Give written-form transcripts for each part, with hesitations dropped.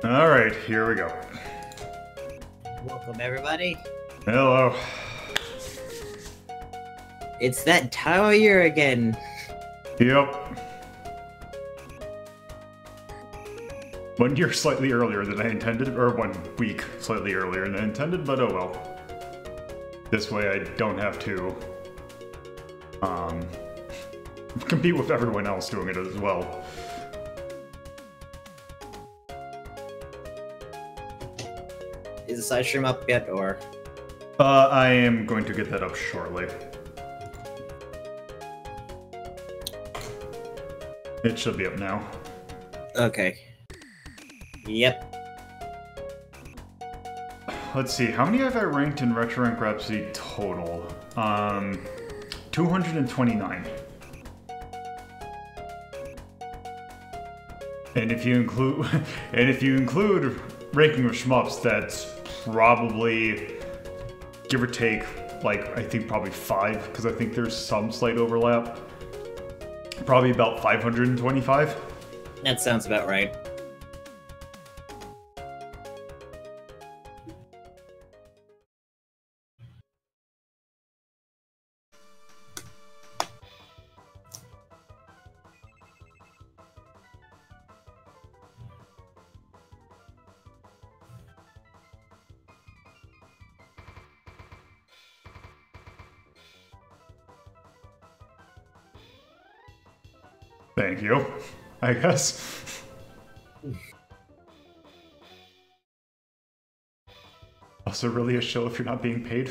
Alright, here we go. Welcome, everybody. Hello. It's that time of year again. Yep. 1 year slightly earlier than I intended, or 1 week slightly earlier than I intended, but oh well. This way I don't have to, compete with everyone else doing it as well. Is the side stream up yet, or? I am going to get that up shortly. It should be up now. Okay. Yep. Let's see, how many have I ranked in Retro Rank Rhapsody total? 229. And if you include ranking with shmups, that's probably, give or take, like, I think probably 5, because I think there's some slight overlap. Probably about 525. That sounds about right. Thank you, I guess. Also, really a show if you're not being paid?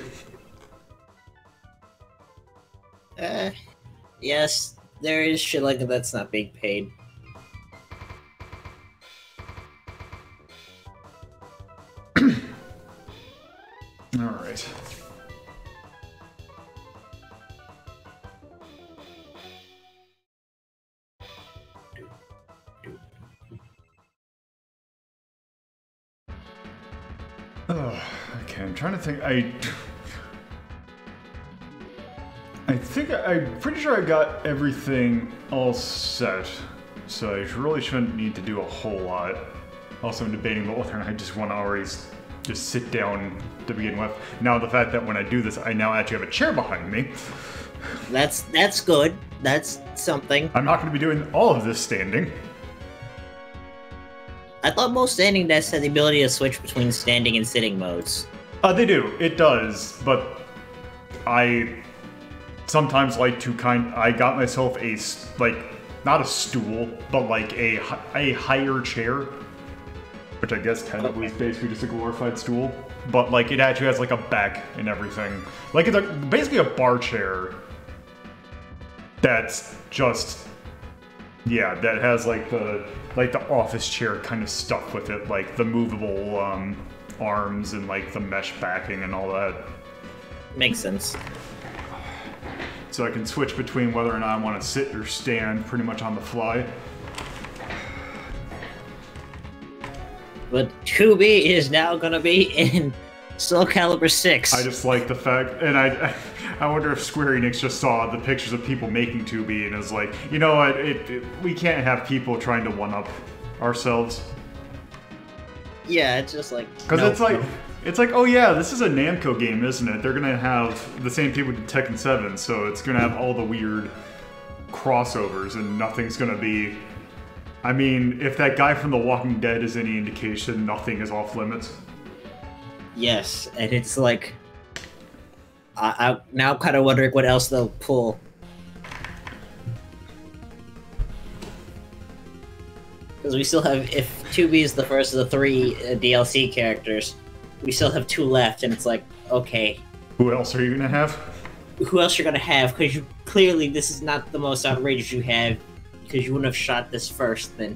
Yes, there is shit like that's not being paid. Alright. Okay, I'm trying to think. I'm pretty sure I got everything all set, so I really shouldn't need to do a whole lot. Also, I'm debating about whether or not I just want to already just sit down to begin with. Now, the fact that when I do this, I now actually have a chair behind me. That's good. That's something. I'm not going to be doing all of this standing. I thought most standing desks had the ability to switch between standing and sitting modes. They do. It does, but I sometimes like to I got myself a, like, not a stool, but like a higher chair, which I guess technically is basically just a glorified stool, but like it actually has like a back and everything. Like it's basically a bar chair that's just, yeah, that has like the office chair kind of stuff with it, like the movable arms and like the mesh backing and all that. Makes sense. So I can switch between whether or not I want to sit or stand pretty much on the fly. But 2B is now gonna be in Soul Calibur 6. I just like the fact, and I wonder if Square Enix just saw the pictures of people making 2B and is like, you know what, we can't have people trying to one-up ourselves. Yeah, it's just like... Because it's like, oh yeah, this is a Namco game, isn't it? They're gonna have the same people who did Tekken 7, so it's gonna have all the weird crossovers and nothing's gonna be... I mean, if that guy from The Walking Dead is any indication, nothing is off limits. Yes, and it's like... I'm now kind of wondering what else they'll pull. Because we still have, if 2B is the first of the 3 DLC characters, we still have 2 left, and it's like, okay. Who else are you gonna have? Who else you're gonna have? Because you clearly this is not the most outrageous you have, because you wouldn't have shot this first then.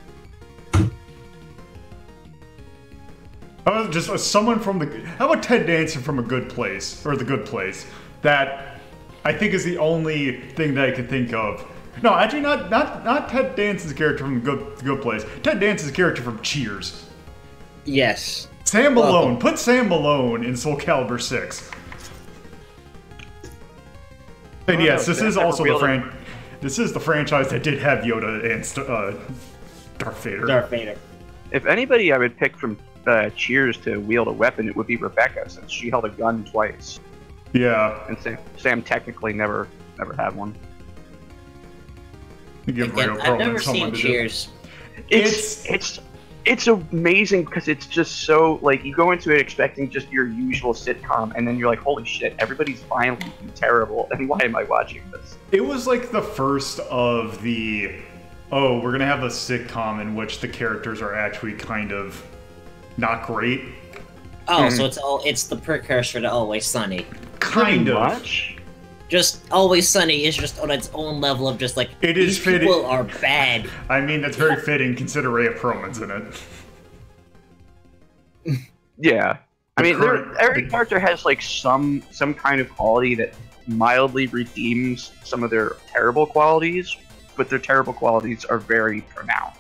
Just someone from the... How about Ted Danson from A Good Place? Or The Good Place? That, I think, is the only thing that I can think of. No, actually, not Ted Danson's character from The Good Place. Ted Danson's character from Cheers. Yes. Sam Malone. Put Sam Malone in Soul Calibur 6. And yes, this is also the franchise that did have Yoda and Darth Vader. Darth Vader. If anybody I would pick from Cheers to wield a weapon, it would be Rebecca, since she held a gun twice. Yeah. And Sam technically never had one. Again, I've never seen Cheers. It's amazing because it's just so, like, you go into it expecting just your usual sitcom, and then you're like, holy shit, everybody's violent and terrible, and why am I watching this? It was like the first of the, oh, we're gonna have a sitcom in which the characters are actually kind of not great. Oh, so it's the precursor to Always Sunny. Kind of. Much? Just Always Sunny is just on its own level of just like, it is these fitting. people are bad. I mean, that's very fitting considering Rhea Perlman's in it. Yeah. I mean, every character has like some kind of quality that mildly redeems some of their terrible qualities, but their terrible qualities are very pronounced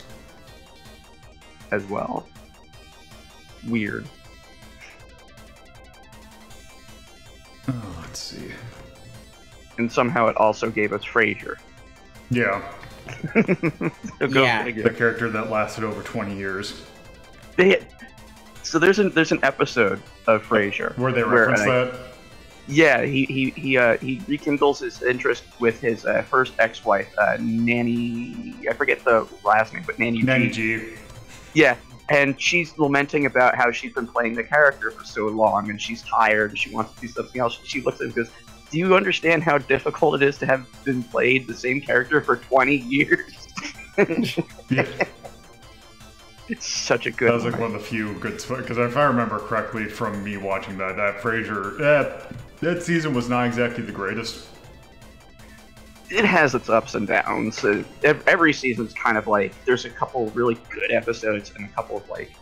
as well. Weird. Oh, let's see. And somehow it also gave us Frasier. Yeah. Yeah. The character that lasted over 20 years. So there's an episode of Frasier Where they reference that? Yeah, he rekindles his interest with his first ex-wife, Nanny. I forget the last name, but Nanny G. Yeah, and she's lamenting about how she's been playing the character for so long, and she's tired, and she wants to do something else. She looks at him and goes, "Do you understand how difficult it is to have been played the same character for 20 years?" Yeah. It's such a good. That was like one of the few good, because if I remember correctly from me watching that Frasier, that season was not exactly the greatest. It has its ups and downs. Every season's kind of like, there's a couple really good episodes and a couple of like,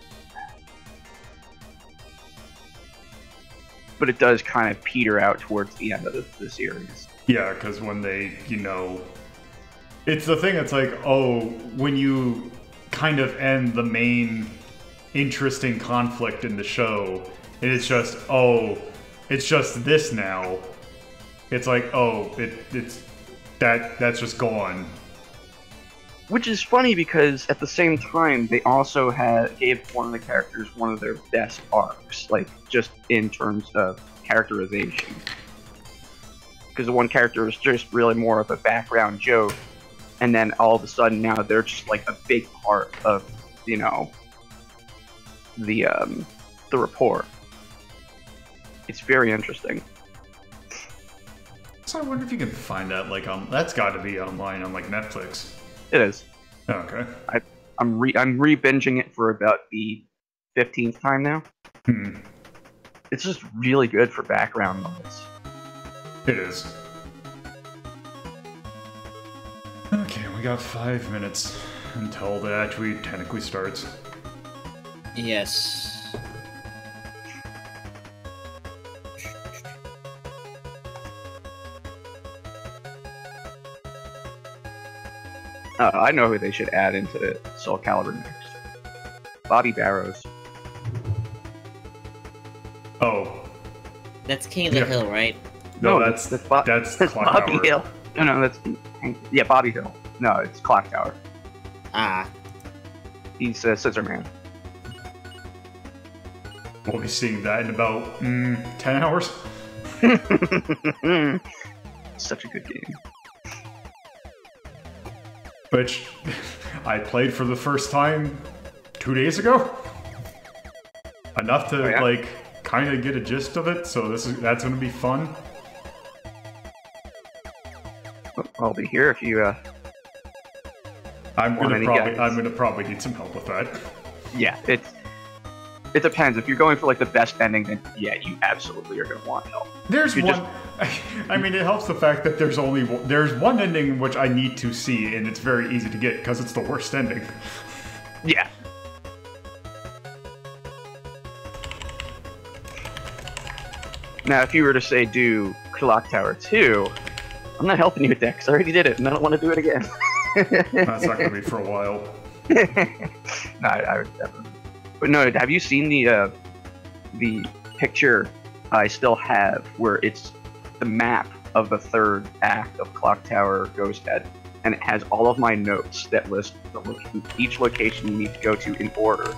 but it does kind of peter out towards the end of the series. Yeah, because when they, it's the thing that's like, oh, when you kind of end the main interesting conflict in the show, and it's just, oh, it's just this now. It's like, oh, that's just gone. Which is funny because at the same time they also gave one of the characters one of their best arcs, like just in terms of characterization. Because the one character is just really more of a background joke, and then all of a sudden now they're just like a big part of, the rapport. It's very interesting. So I wonder if you can find that, like, that's got to be online on, like, Netflix. It is. Oh, okay. I'm re-binging it for about the 15th time now. It's just really good for background noise. It is. Okay, we got 5 minutes until the actually technically starts. Yes. I know who they should add into Soul Calibur next. Bobby Barrows. Oh. That's King of the Hill, right? No, that's Clock Bobby Tower. Hill. No, that's Bobby Hill. No, it's Clock Tower. Ah. He's Scissor Man. We'll be seeing that in about 10 hours. Such a good game. Which I played for the first time 2 days ago. Enough to like kind of get a gist of it, so that's going to be fun. I'll be here if you. I'm gonna probably need some help with that. Yeah, it depends. If you're going for like the best ending, then yeah, you absolutely are gonna want help. There's one. I mean, it helps the fact that there's one ending which I need to see, and it's very easy to get because it's the worst ending. Yeah. Now, if you were to say do Clock Tower 2, I'm not helping you with that because I already did it, and I don't want to do it again. That's not gonna be for a while. No, I would definitely. But no, have you seen the picture I still have where it's the map of the third act of Clock Tower Ghost Head? and it has all of my notes that list each location you need to go to in order.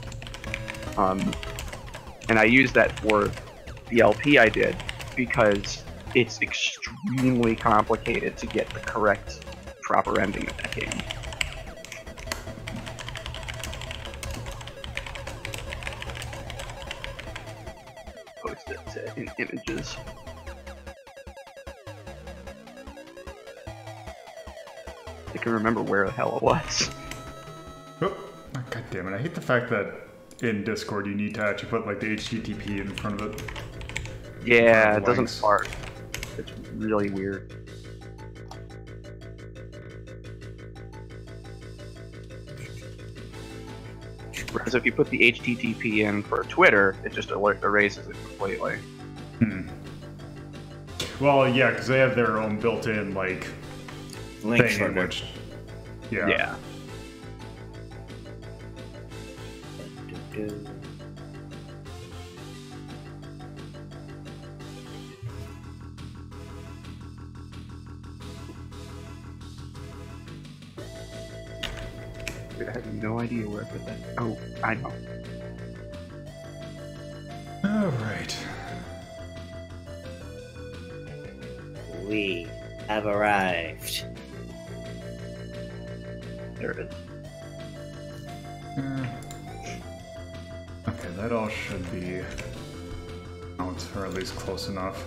And I used that for the LP I did because it's extremely complicated to get the correct, proper ending of that game. Post it in images. I can remember where the hell it was. Oh, God damn it! I hate the fact that in Discord you need to actually put like the HTTP in front of it. Yeah, it doesn't fart. It's really weird. Whereas if you put the HTTP in for Twitter, it just erases it completely. Well, yeah, because they have their own built-in like link thing in which. Yeah. Yeah. I have no idea where I put that. Oh, I know. All right. We have arrived. There it is. Okay, that all should be out, or at least close enough.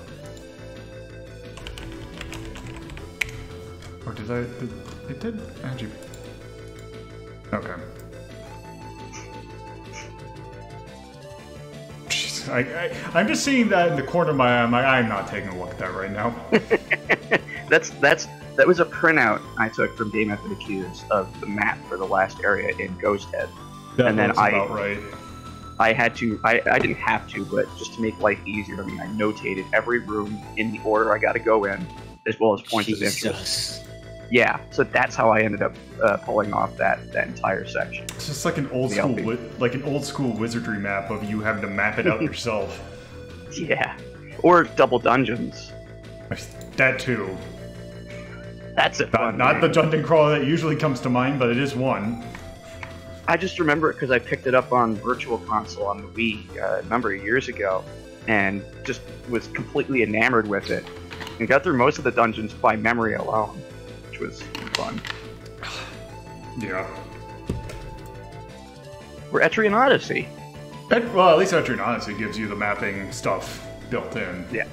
Or did it did actually... Okay. Jeez, I'm just seeing that in the corner of my eye. I'm not taking a look at that right now. That was a printout I took from Game Method Accused of the map for the last area in Ghost Head. That looks about right. I didn't have to, but just to make life easier, I mean, I notated every room in the order I got to go in, as well as points of interest. Yeah, so that's how I ended up pulling off that entire section. It's just like an old school wizardry map of you having to map it out yourself. Yeah, or double dungeons. That too. That's it. Not the dungeon crawler that usually comes to mind, but it is one. I just remember it because I picked it up on Virtual Console on the Wii a number of years ago, and just was completely enamored with it, and got through most of the dungeons by memory alone, which was fun. Yeah. Or Etrian Odyssey. Well, at least Etrian Odyssey gives you the mapping stuff built in. Yeah.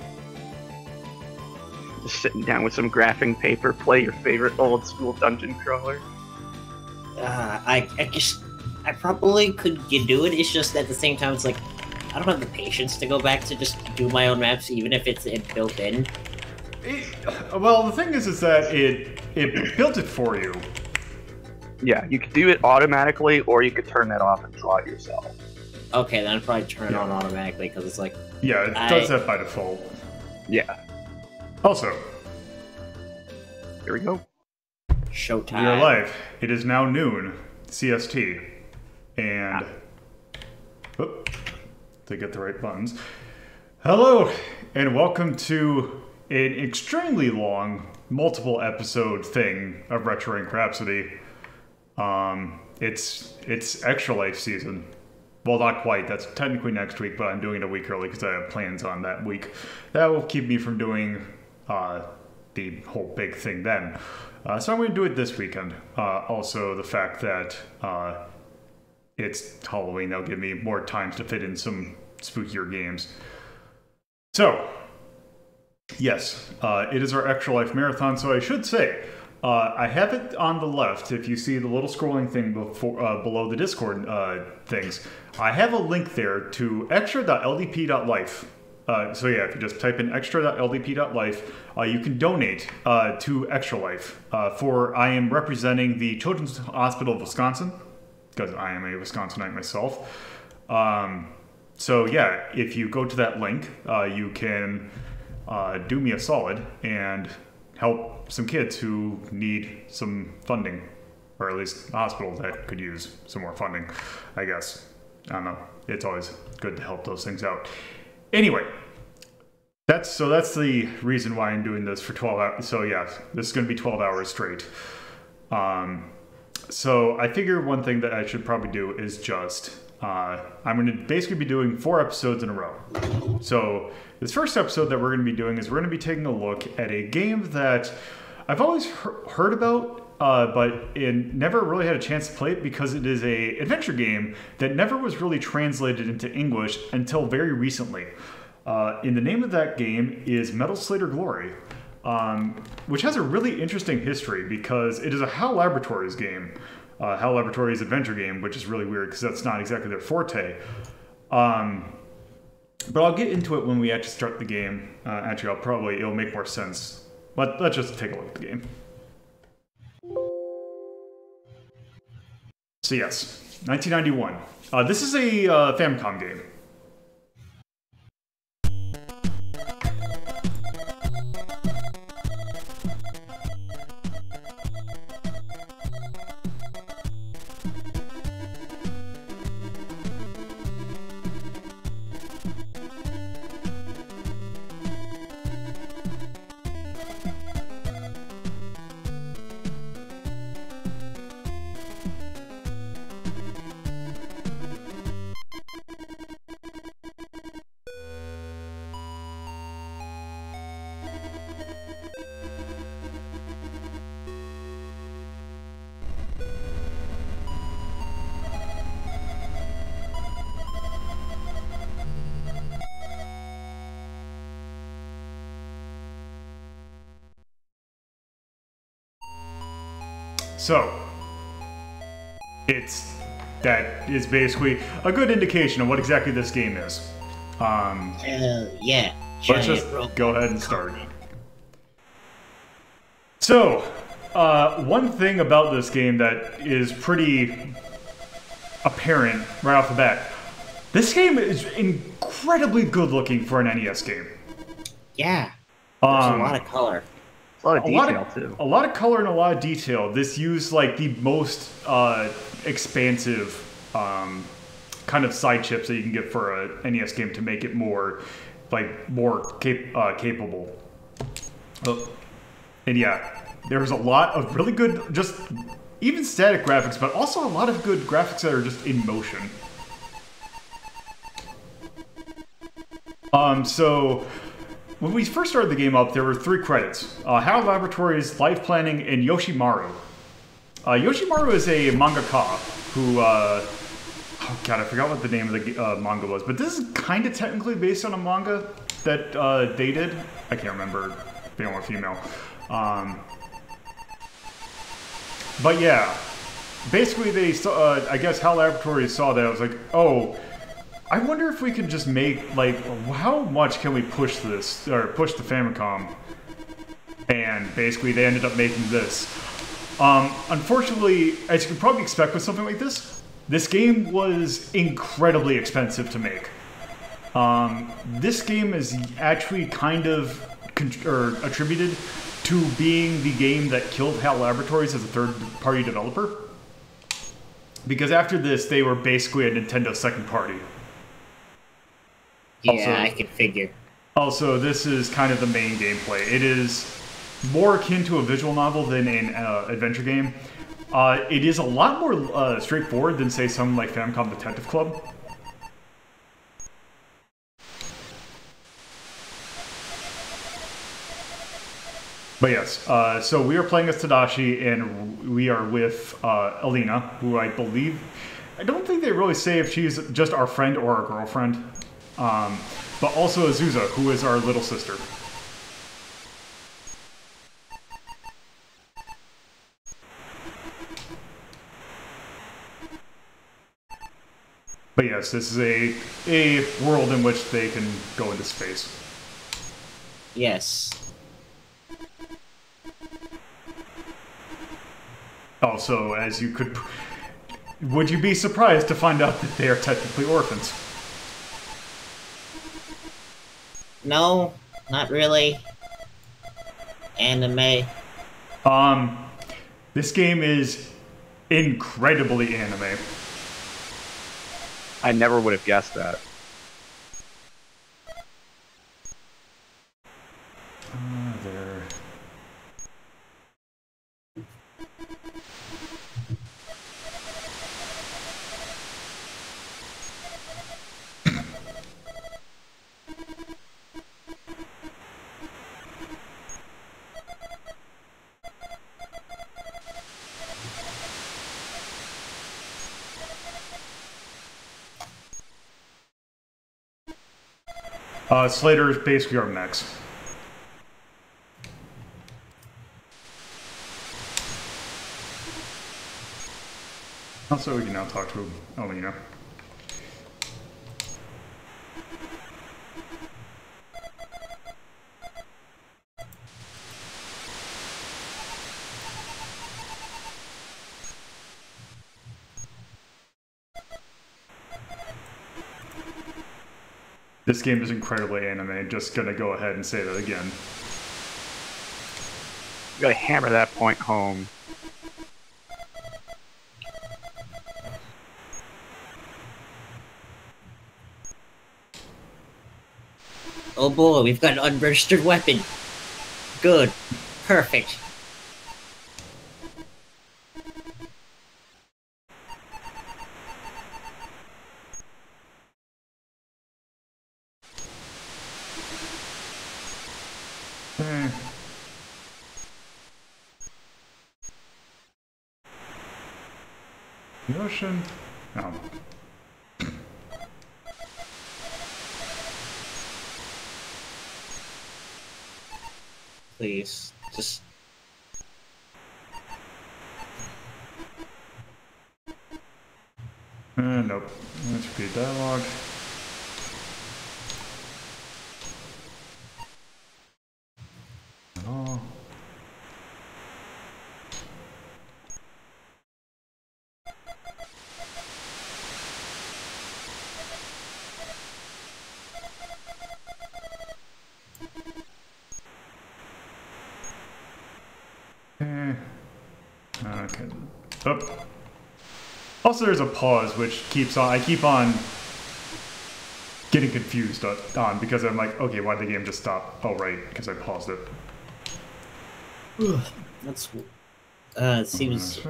Just sitting down with some graphing paper, play your favorite old school dungeon crawler. I probably could do it. It's just at the same time, it's like I don't have the patience to go back to just do my own maps, even if it's built in. Well, the thing is that it built it for you. Yeah, you could do it automatically, or you could turn that off and draw it yourself. Okay, then I'd probably turn it on automatically, because it's like... Yeah, it does that by default. Yeah. Also... Here we go. Showtime. We are live. It is now noon, CST. And... to get the right buttons. Hello, and welcome to an extremely long, multiple episode thing of Retro Inc. Rhapsody. It's Extra Life season. Well, not quite. That's technically next week, but I'm doing it a week early because I have plans on that week. That will keep me from doing the whole big thing then. So I'm going to do it this weekend. Also, the fact that it's Halloween, that'll give me more time to fit in some spookier games. So, yes, it is our Extra Life Marathon, so I should say, I have it on the left, if you see the little scrolling thing below the Discord things. I have a link there to extra.ldp.life. So yeah, if you just type in extra.ldp.life, you can donate to Extra Life. I am representing the Children's Hospital of Wisconsin, because I am a Wisconsinite myself. So yeah, if you go to that link, you can do me a solid and help some kids who need some funding, or at least a hospital that could use some more funding, I guess. I don't know. It's always good to help those things out. Anyway, That's the reason why I'm doing this for 12 hours. So yeah, this is going to be 12 hours straight. So I figure one thing that I should probably do is just I'm going to basically be doing 4 episodes in a row. So this first episode that we're going to be doing is we're going to be taking a look at a game that I've always heard about, but never really had a chance to play it because it is a adventure game that never was really translated into English until very recently. And the name of that game is Metal Slader Glory, which has a really interesting history because it is a HAL Laboratories game. HAL Laboratories adventure game, which is really weird because that's not exactly their forte. But I'll get into it when we actually start the game. Actually, it'll make more sense. But let's just take a look at the game. So yes, 1991. This is a Famicom game. So, that is basically a good indication of what exactly this game is. Yeah. Let's just go ahead and start. So, one thing about this game that is pretty apparent right off the bat, this game is incredibly good looking for an NES game. Yeah. There's a lot of color. A lot of detail, too. A lot of color and a lot of detail. This used, like, the most expansive kind of side chips that you can get for a NES game to make it more, capable. And yeah, there's a lot of really good, just even static graphics, but also a lot of good graphics that are just in motion. So when we first started the game up, there were 3 credits. HAL Laboratories, Life Planning, and Yoshimaru. Yoshimaru is a mangaka who, oh god, I forgot what the name of the manga was, but this is kind of technically based on a manga that they did. I can't remember, male or female. But yeah, basically they saw, I guess HAL Laboratories saw that. I was like, oh, I wonder if we can just make, like, how much can we push this, or push the Famicom? And basically they ended up making this. Unfortunately, as you can probably expect with something like this game was incredibly expensive to make. This game is actually kind of attributed to being the game that killed HAL Laboratories as a third-party developer. Because after this, they were basically a Nintendo second party. Yeah, also, I can figure. Also, this is kind of the main gameplay. It is more akin to a visual novel than an adventure game. It is a lot more straightforward than, say, something like Famicom Detective Club. But yes, so we are playing as Tadashi, and we are with Alina, who I don't think they really say if she's just our friend or our girlfriend. But also Azusa, who is our little sister. But yes, this is a world in which they can go into space. Yes. Also, as you could... Would you be surprised to find out that they are technically orphans? No, not really. Anime. This game is incredibly anime. I never would have guessed that. Slater is basically our mechs. Also, we can now talk to Alina. This game is incredibly anime, just gonna go ahead and say that again. You gotta hammer that point home. Oh boy, we've got an unregistered weapon. Good. Perfect. The ocean? Oh. Please, just... Nope. Let's repeat dialogue. Oh. Okay. Oh. Also, there's a pause, which keeps on. I keep on getting confused on because I'm like, okay, why did the game just stop? Oh, right, because I paused it. That's... it seems...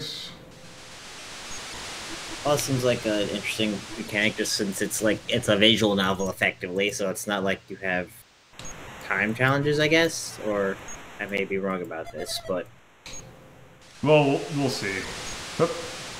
Well, it seems like an interesting mechanic, just since it's like, it's a visual novel, effectively, so it's not like you have time challenges, I guess? Or, I may be wrong about this, but... Well, we'll see. Oop.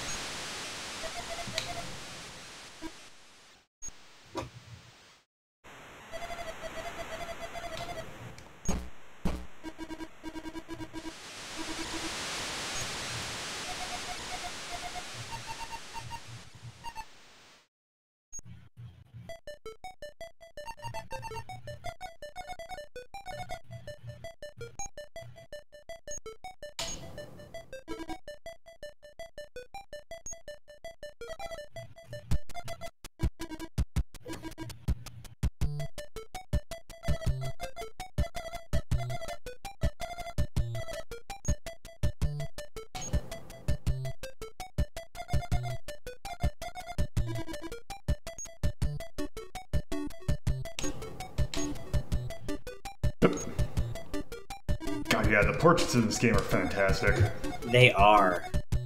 God, yeah, the portraits in this game are fantastic. They are.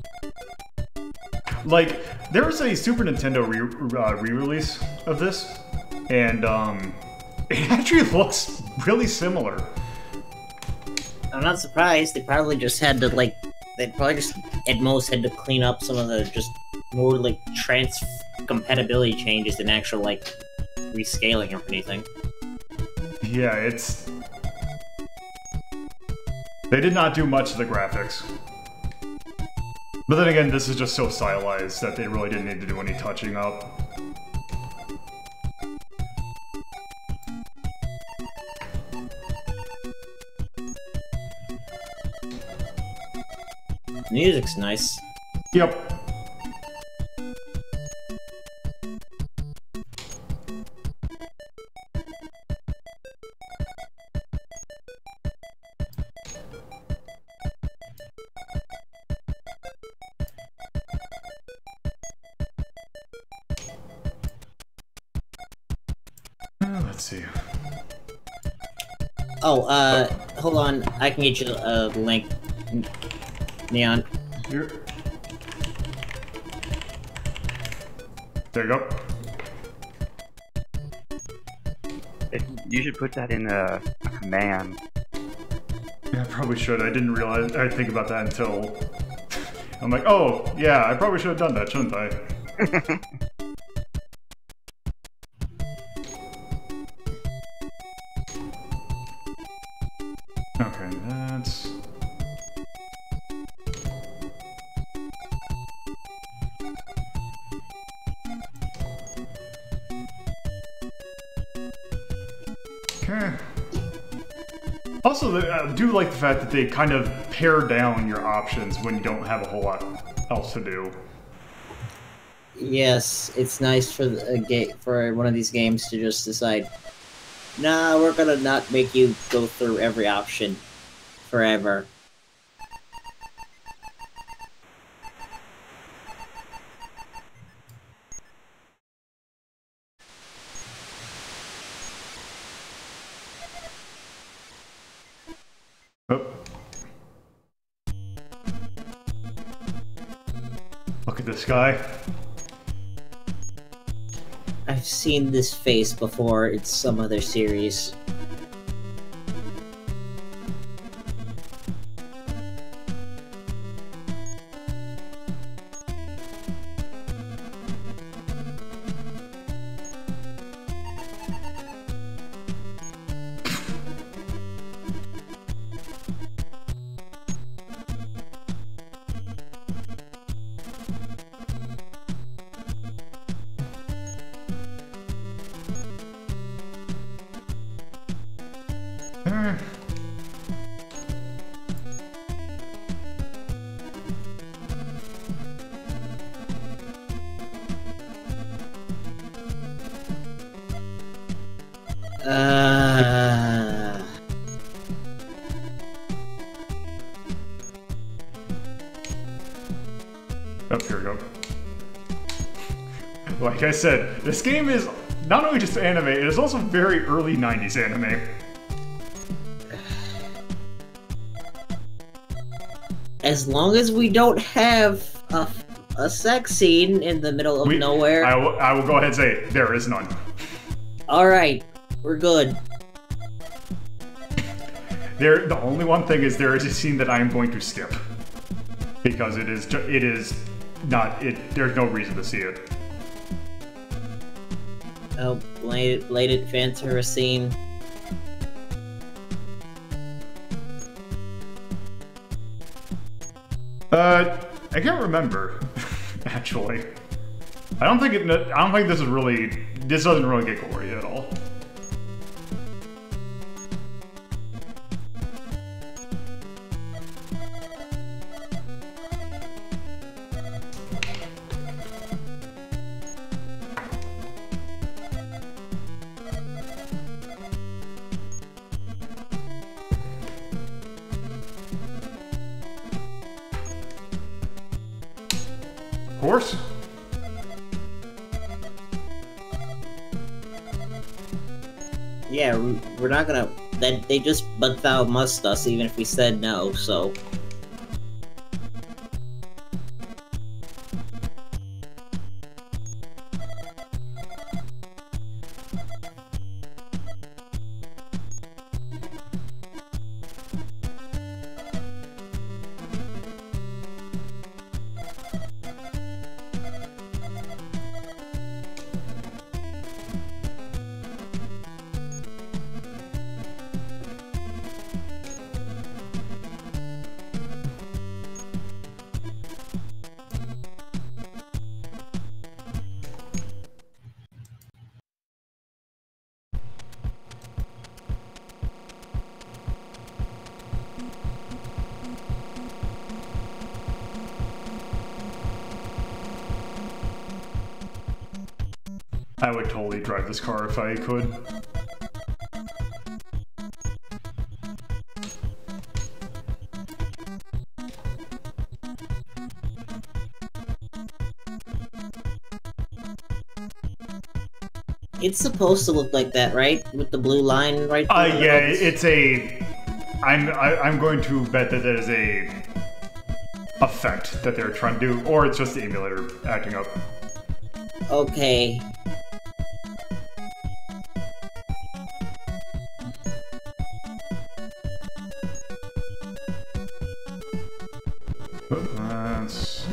Like, there was a Super Nintendo re-release of this, and it actually looks really similar. I'm not surprised. They probably just had to, like, they probably just, at most, had to clean up some of the, just, more, like, compatibility changes than actual, like, rescaling or anything. Yeah, it's... They did not do much to the graphics. But then again, this is just so stylized that they really didn't need to do any touching up. Music's nice. Yep. Let's see. Oh, hold on. I can get you a link. Neon. Here. There you go. You should put that in a command. Yeah, I probably should. I didn't realize. I think about that until I'm like, oh, yeah, I probably should have done that, shouldn't I? Okay, that's... Okay. Also, I do like the fact that they kind of pare down your options when you don't have a whole lot else to do. Yes, it's nice for for one of these games to just decide, nah, we're gonna not make you go through every option forever. Oh. Look at this guy. I've seen this face before in some other series. Oh, here we go. Like I said, this game is not only just anime, it is also very early 90s anime. As long as we don't have a sex scene in the middle of nowhere. I will go ahead and say, there is none. Alright, we're good. The only one thing is there is a scene that I am going to skip. Because there's no reason to see it. Oh, blatant fan service scene. I can't remember, actually. I don't think this doesn't really get gory at all. Of course. Yeah, we're not gonna... They just but thou must us even if we said no, so... I would totally drive this car if I could. It's supposed to look like that, right? With the blue line right there? Yeah, it's a... I'm going to bet that that is a effect that they're trying to do, or it's just the emulator acting up. Okay. That's...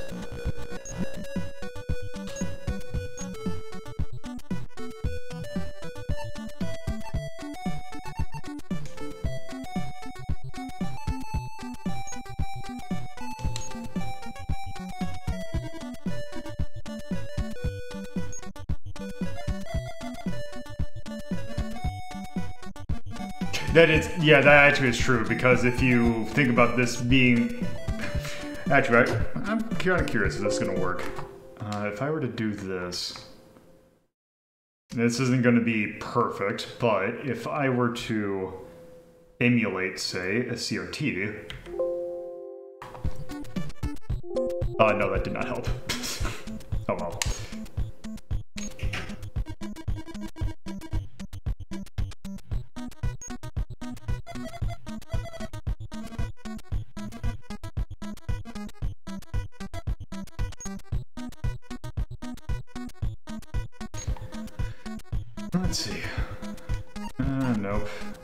that actually is true, because if you think about this being... Actually, I'm kind of curious if this is going to work. If I were to do this... This isn't going to be perfect, but if I were to emulate, say, a CRT... no, that did not help. Oh well. Let's see. Nope.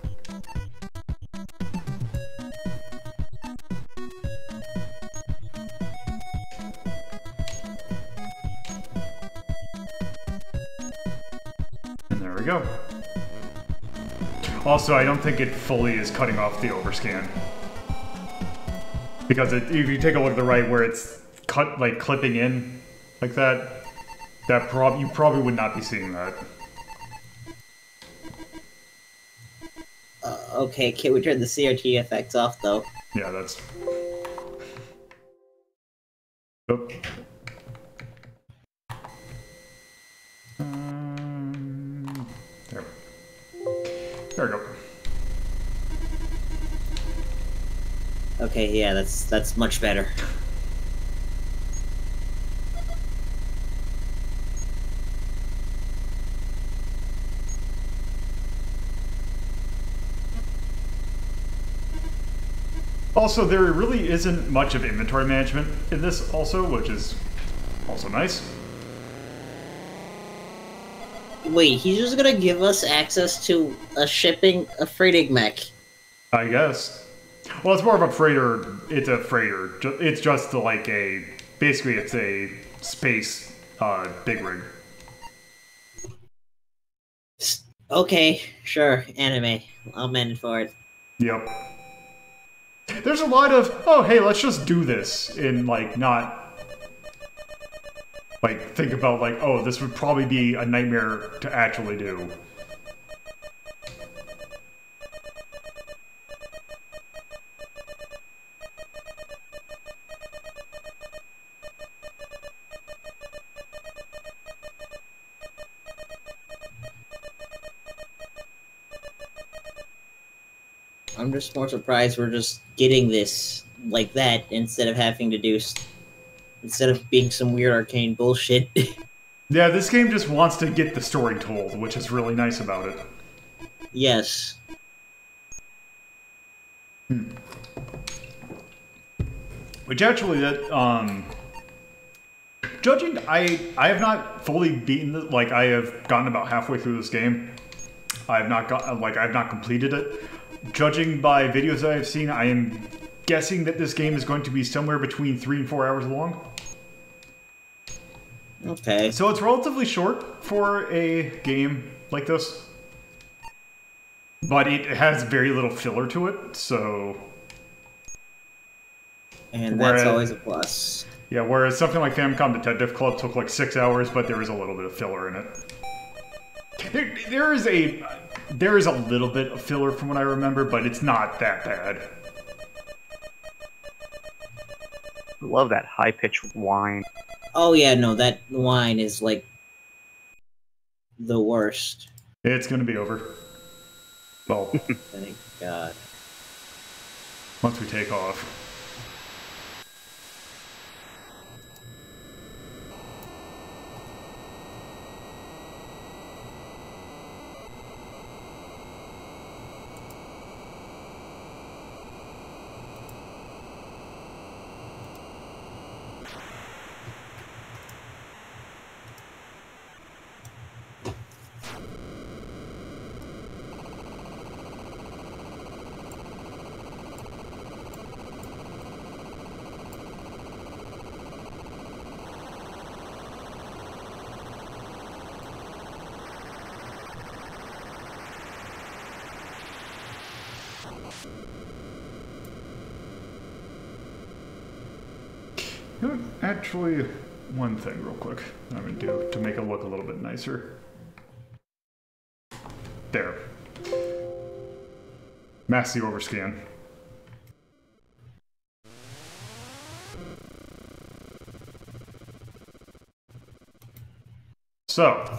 And there we go. Also, I don't think it fully is cutting off the overscan. Because if you take a look at the right where it's cut, like clipping in like that, you probably would not be seeing that. Okay, can we turn the CRT effects off, though? Yeah, that's... Oh. There. There we go. Okay, yeah, that's much better. Also, there really isn't much of inventory management in this also, which is also nice. Wait, he's just gonna give us access to a freighting mech. I guess. Well, it's more of a freighter. It's a freighter. It's just like a... Basically, it's a space big rig. Okay, sure, anime. I'm in for it. Yep. There's a lot of, oh, hey, let's just do this, and, like, not, like, think about, like, oh, this would probably be a nightmare to actually do. I'm just more surprised we're just getting this like that instead of having to do... Instead of being some weird arcane bullshit. Yeah, this game just wants to get the story told, which is really nice about it. Yes. Which actually, judging, I have not fully beaten the, like, I have gotten about halfway through this game. I have not completed it. Judging by videos that I've seen, I am guessing that this game is going to be somewhere between 3 and 4 hours long. Okay. So it's relatively short for a game like this. But it has very little filler to it, so... And that's always a plus. Yeah, whereas something like Famicom Detective Club took like 6 hours, but there was a little bit of filler in it. There is a little bit of filler from what I remember, but it's not that bad. I love that high-pitched whine. Oh yeah, no, that whine is like the worst. It's gonna be over. Well, Thank God. Once we take off. You know, actually, one thing real quick I'm going to do to make it look a little bit nicer. There. Mask the overscan. So.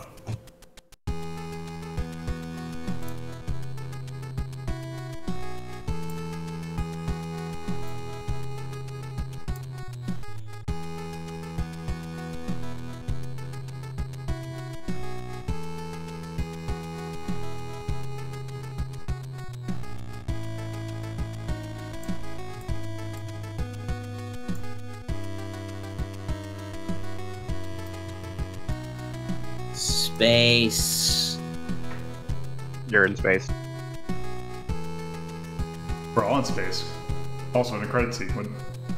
Space. You're in space. We're all in space. Also in a credit sequence.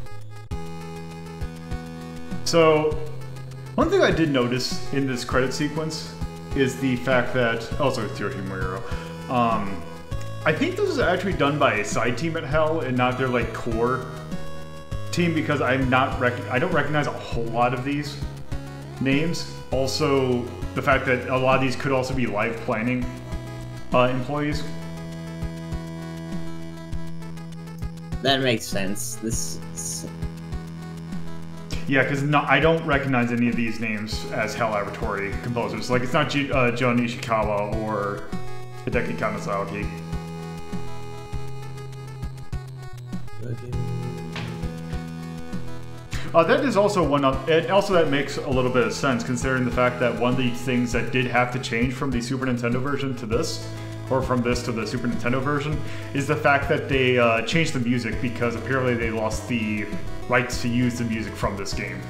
So, one thing I did notice in this credit sequence is the fact that... Also, it's Yoshimura. I think this was actually done by a side team at Hell and not their, like, core team, because I don't recognize a whole lot of these names. Also, the fact that a lot of these could also be live planning employees. That makes sense. This is... Yeah, because I don't recognize any of these names as Hell Labratory composers. Like, it's not Jun Ishikawa or Hideki Kanazawa. That is also one of, and also that makes a little bit of sense considering the fact that one of the things that did have to change from the Super Nintendo version to this, or from this to the Super Nintendo version, is the fact that they changed the music because apparently they lost the rights to use the music from this game.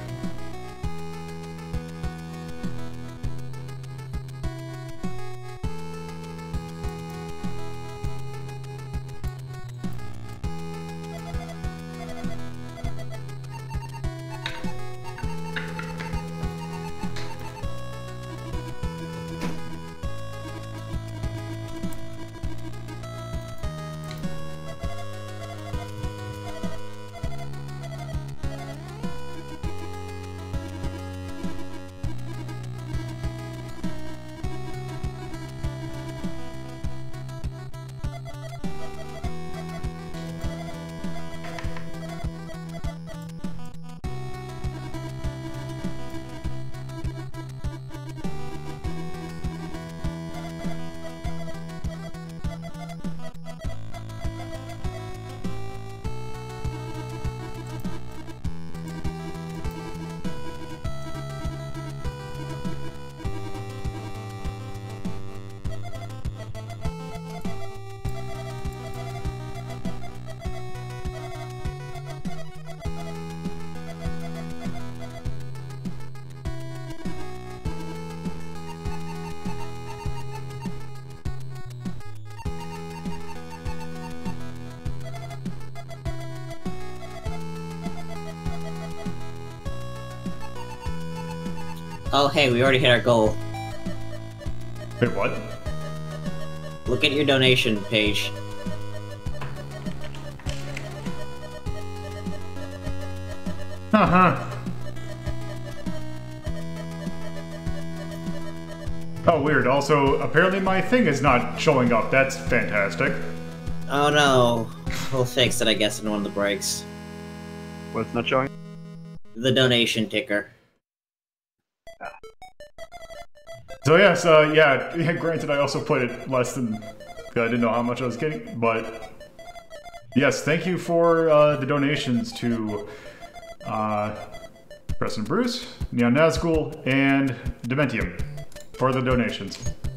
Oh, hey, we already hit our goal. Wait, what? Look at your donation page. Uh-huh. Oh, weird. Also, apparently my thing is not showing up. That's fantastic. Oh no. We'll fix it, I guess, in one of the breaks. What's not showing? The donation ticker. So yes, yeah, granted I also put it less than... I didn't know how much I was getting, but... Yes, thank you for the donations to Preston Bruce, Neon Nazgul, and Dementium for the donations.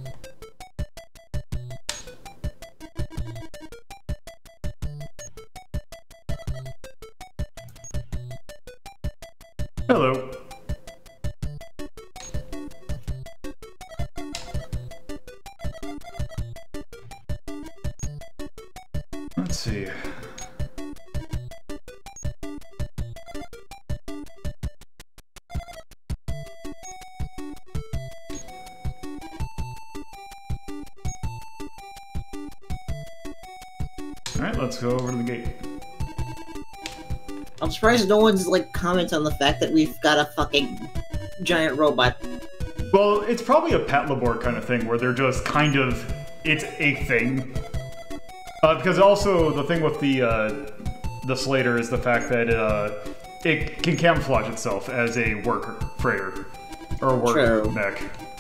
Hello. Let's see. Alright, let's go over to the gate. I'm surprised no one's, like, comments on the fact that we've got a fucking giant robot. Well, it's probably a Pat Labor kind of thing, where they're just kind of... It's a thing. Because also the thing with the Slader is the fact that it can camouflage itself as a work freighter or work mech.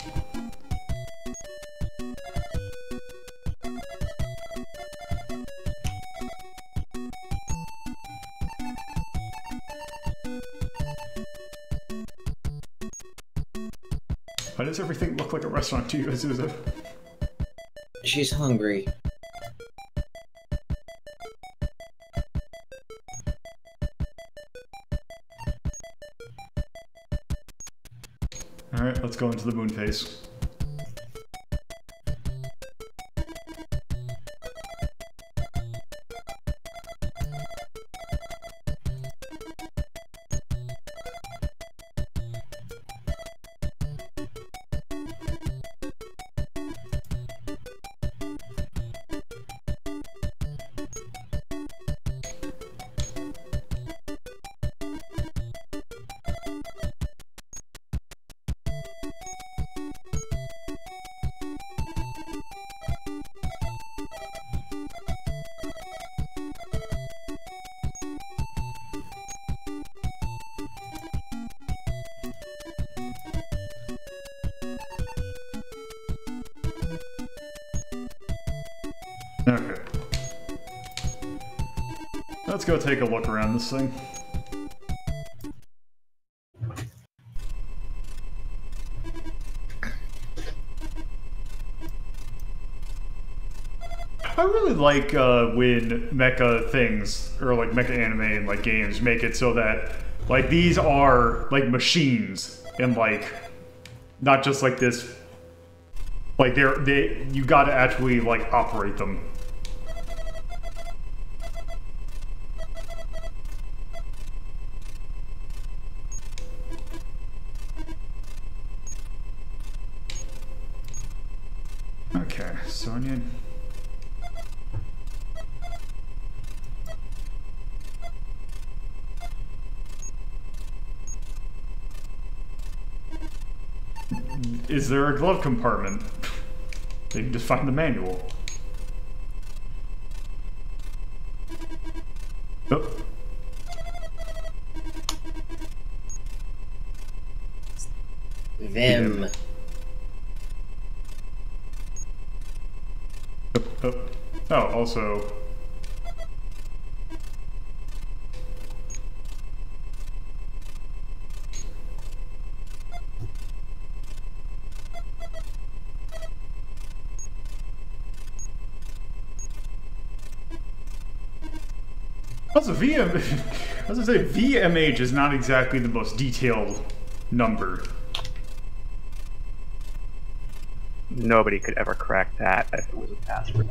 Why does everything look like a restaurant to you, Azusa? She's hungry. Alright, let's go into the moon phase. Okay. Let's go take a look around this thing. I really like when mecha things, or like mecha anime and like games make it so that like these are like machines and like not just like this, like you gotta actually like operate them. Okay, so I need... Is there a glove compartment? You can just find the manual. Oh. Vim. Oh, also... Also, I was gonna say, VMH is not exactly the most detailed number. Nobody could ever crack that if it was a password.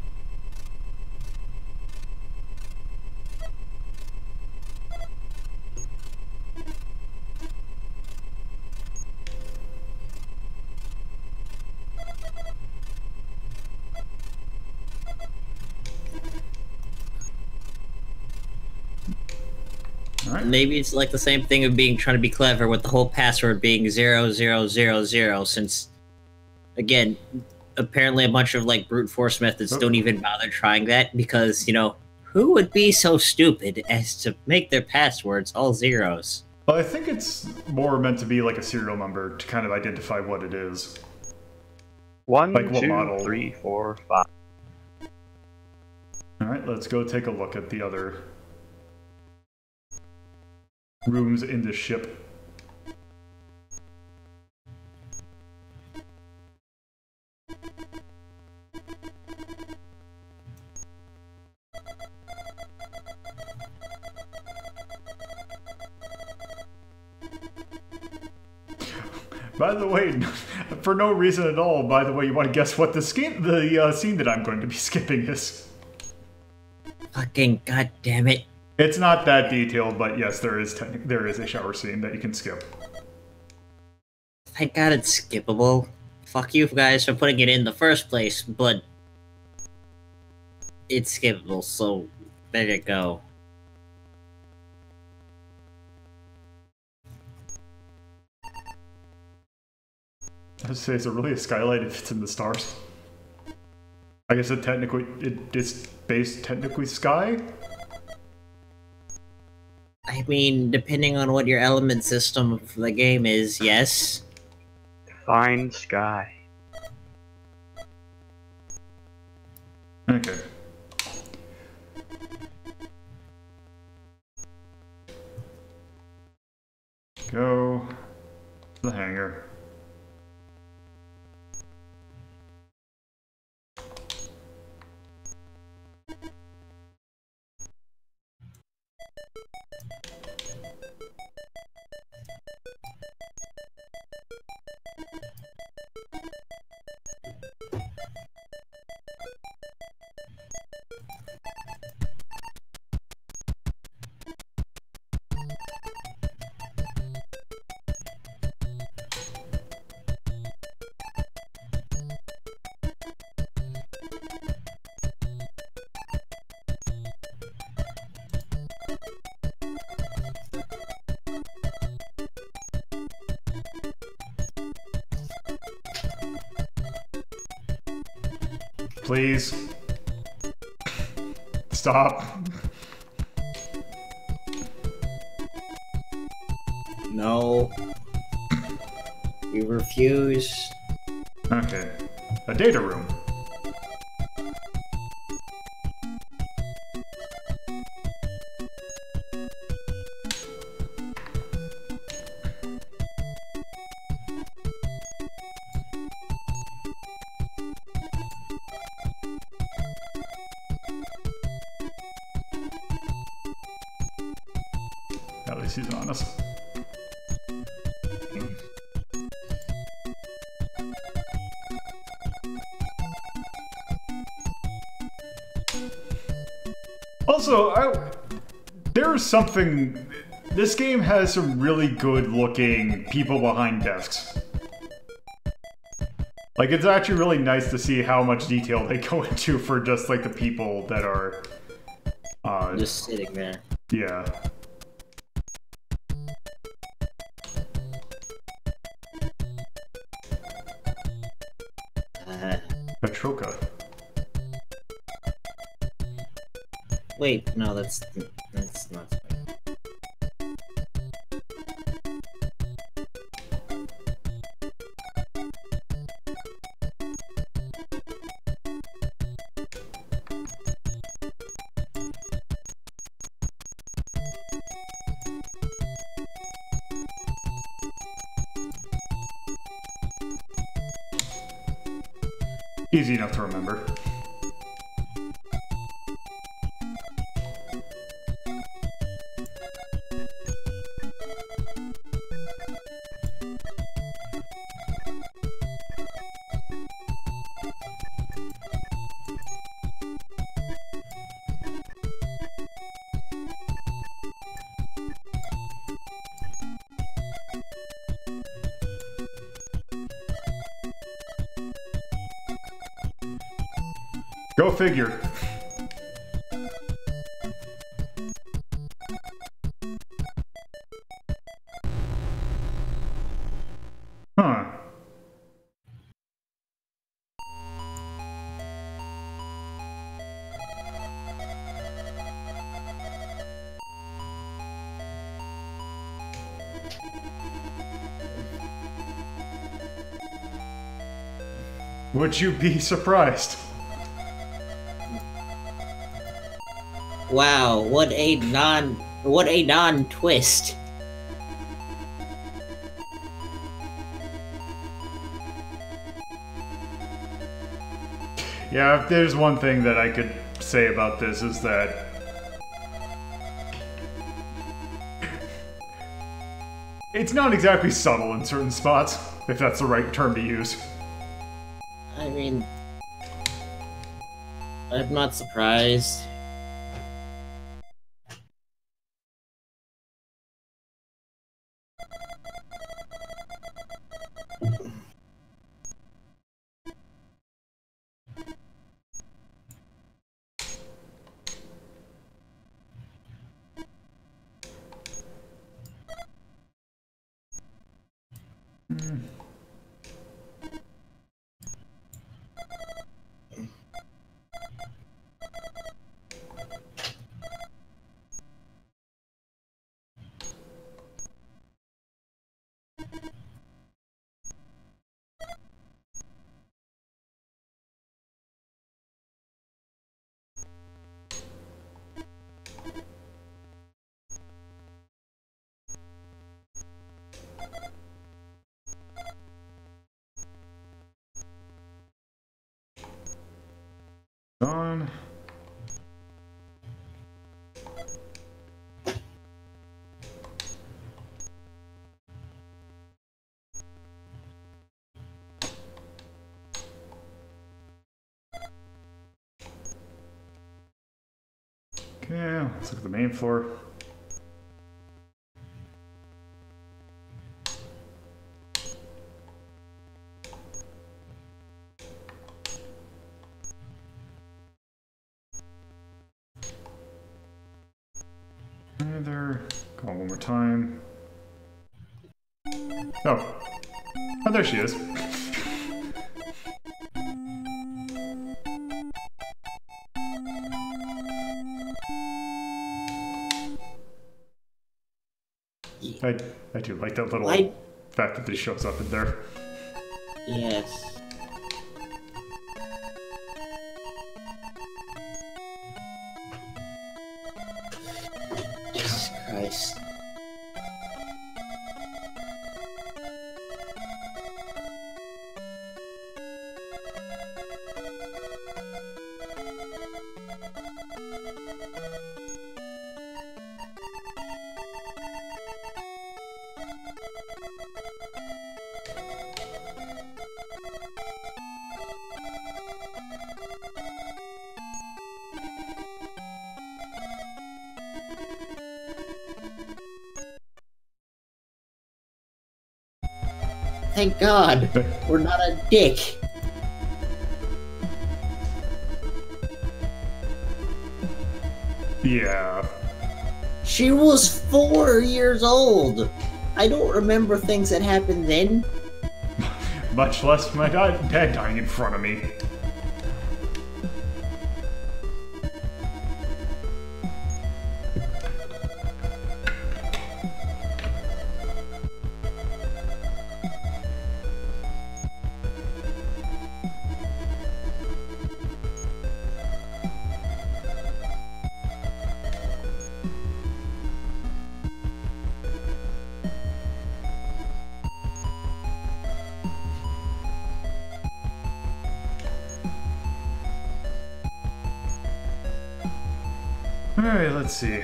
Right. Maybe it's like the same thing of trying to be clever with the whole password being 0000, since, again, apparently a bunch of like brute force methods don't even bother trying that because, you know, who would be so stupid as to make their passwords all zeros? Well, I think it's more meant to be like a serial number to kind of identify what it is. 1, like 2, model. 3, 4, 5. Alright, let's go take a look at the other rooms in this ship. By the way, for no reason at all, by the way, you want to guess what the scene that I'm going to be skipping is? Fucking goddamn it. It's not that detailed, but yes, there is a shower scene that you can skip. Thank God it's skippable. Fuck you guys for putting it in the first place, but it's skippable, so there you go. I was say, is it really a skylight if it's in the stars? I guess it's based technically sky? I mean, depending on what your element system of the game is, yes. Fine sky. Okay. Go to the hangar. Please. Stop. No. We refuse. Okay. A data room. At least he's honest. Also, there's something... This game has some really good-looking people behind desks. Like, it's actually really nice to see how much detail they go into for just, like, the people that are... just sitting there. Yeah. Petroka. Wait, no, that's not. Easy enough to remember. Go figure. Huh. Would you be surprised? Wow, what a non-twist. Yeah, if there's one thing that I could say about this is that it's not exactly subtle in certain spots, if that's the right term to use. I mean, I'm not surprised. On. Okay, let's look at the main floor. There. Call one more time. Oh. Oh, there she is. I do like that little fact that this shows up in there. Yes. Jesus Christ. Thank God, we're not a dick. Yeah. She was 4 years old. I don't remember things that happened then. Much less my dad dying in front of me. Alright, let's see.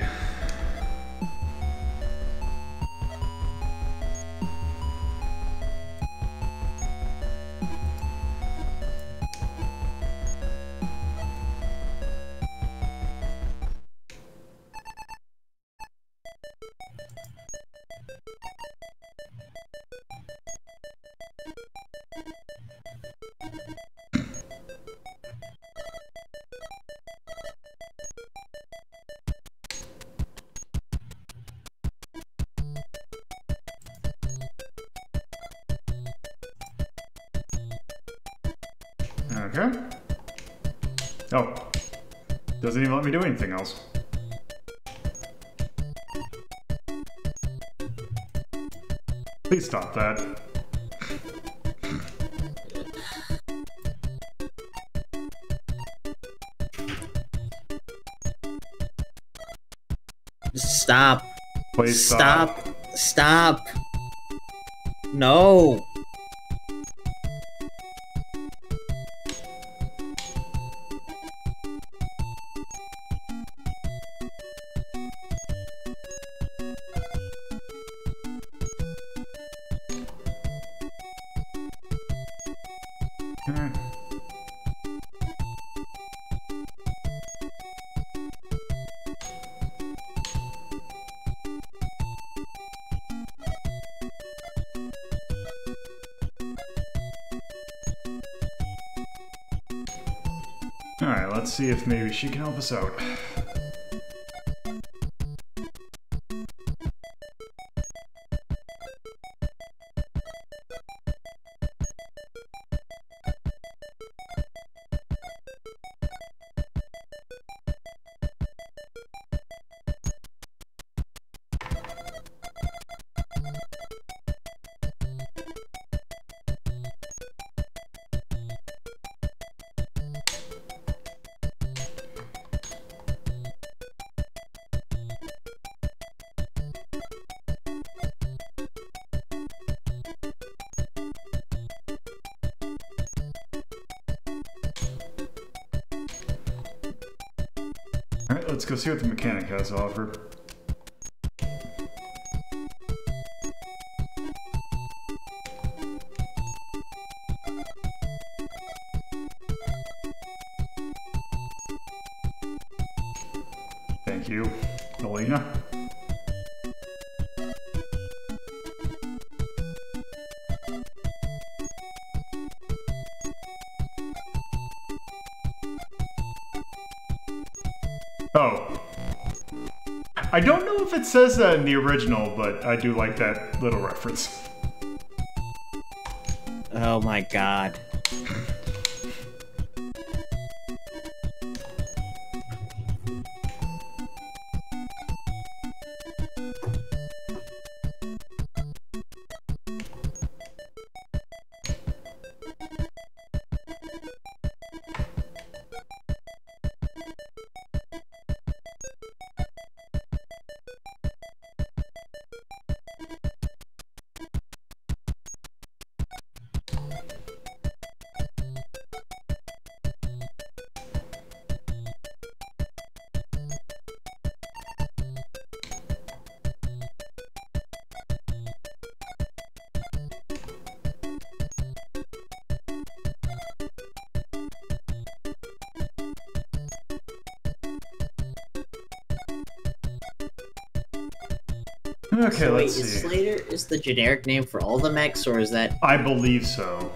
Okay. Oh. Doesn't even let me do anything else. Please stop that. Stop. Please stop. Stop. No. Alright, let's see if maybe she can help us out. Alright, let's go see what the mechanic has to offer. Thank you, Melina. Oh. I don't know if it says that in the original, but I do like that little reference. Oh my god. Okay, So wait, let's see. is Slader is the generic name for all the mechs, or is that... I believe so.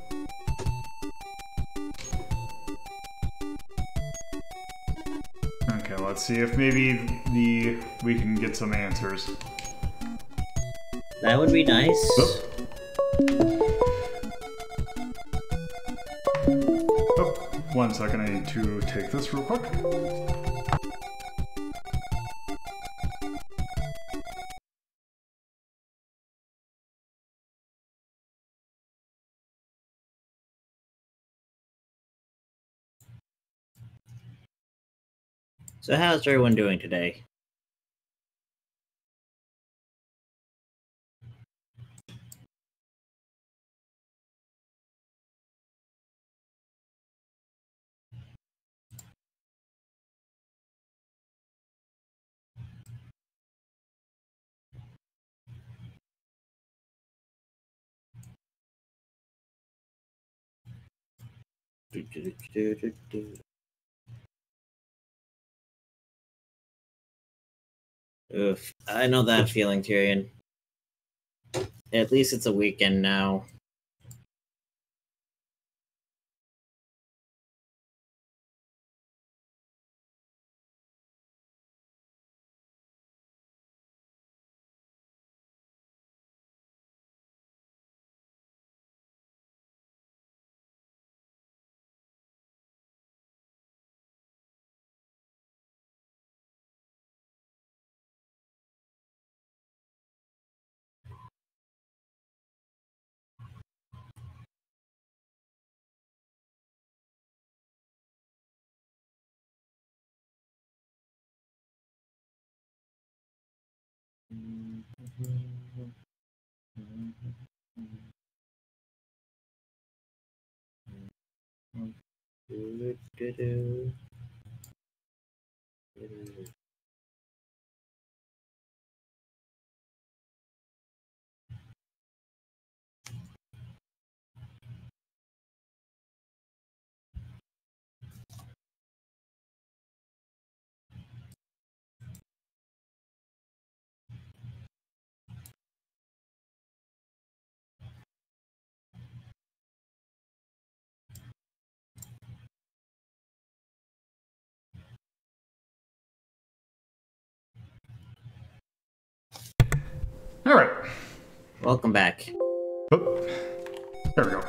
Okay, let's see if maybe we can get some answers. That would be nice. Oh. Oh, 1 second, I need to take this real quick. So how's everyone doing today? Oof, I know that feeling, Tyrion. At least it's a weekend now. All right. Welcome back. Oh, there we go.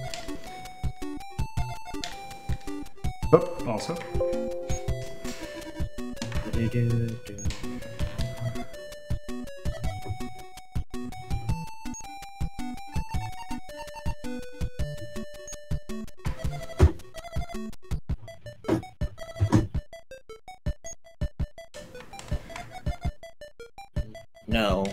Oh, also. No.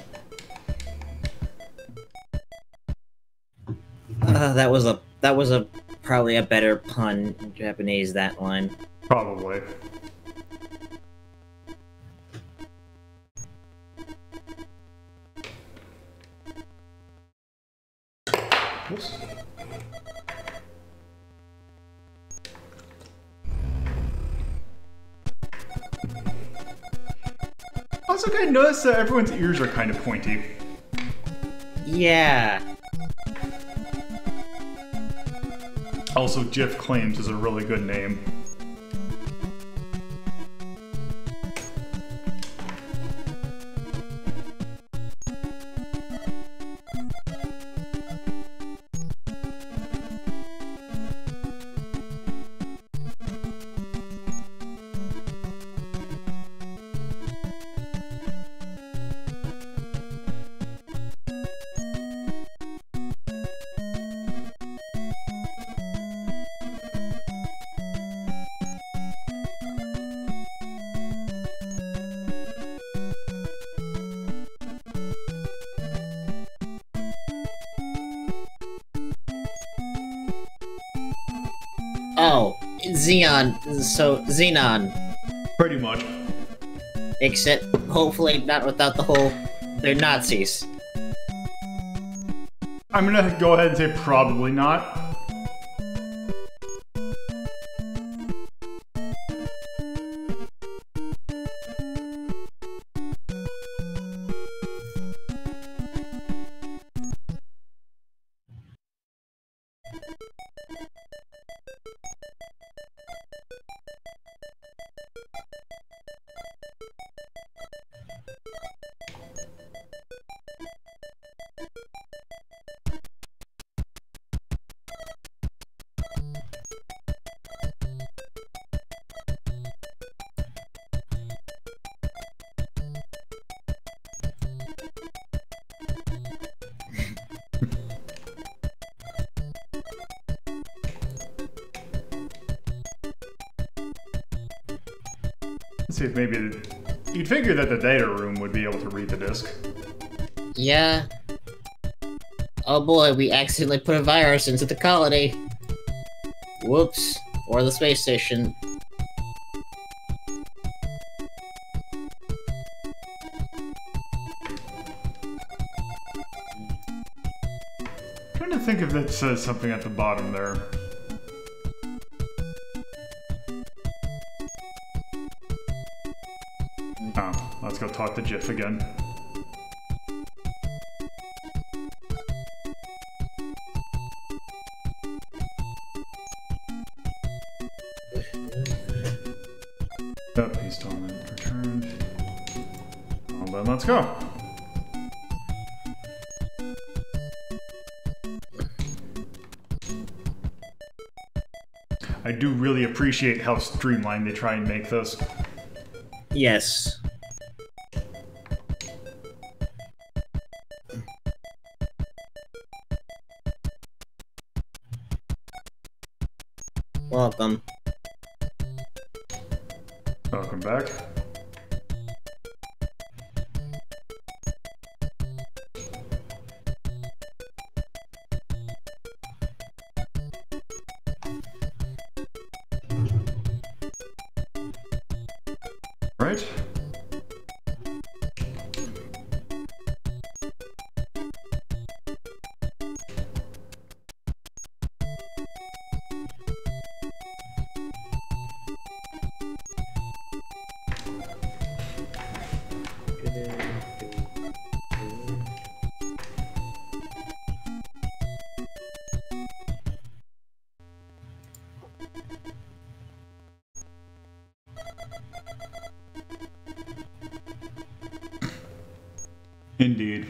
That was a probably a better pun in Japanese, that line. Probably. Also, I noticed that everyone's ears are kind of pointy. Yeah. Also, Jiff Claims is a really good name. Oh, Xenon. Pretty much. Except, hopefully not without the whole, they're Nazis. I'm gonna go ahead and say probably not. Let's see if maybe you'd figure that the data room would be able to read the disk. Yeah. Oh boy, we accidentally put a virus into the colony. Whoops. Or the space station. I'm trying to think if that says something at the bottom there. Oh, let's go talk to Jiff again. Oh, he's stolen and returned. Well then, let's go. I do really appreciate how streamlined they try and make this. Yes. Welcome. Welcome back. Right. Indeed.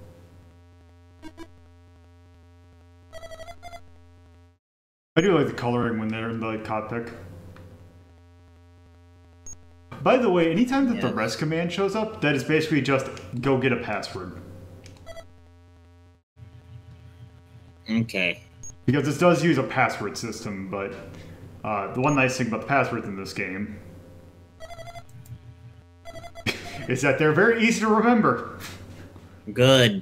I do like the coloring when they're in the cockpit. By the way, anytime that the res command shows up, that is basically just go get a password. Okay. Because this does use a password system, but the one nice thing about the passwords in this game is that they're very easy to remember. Good.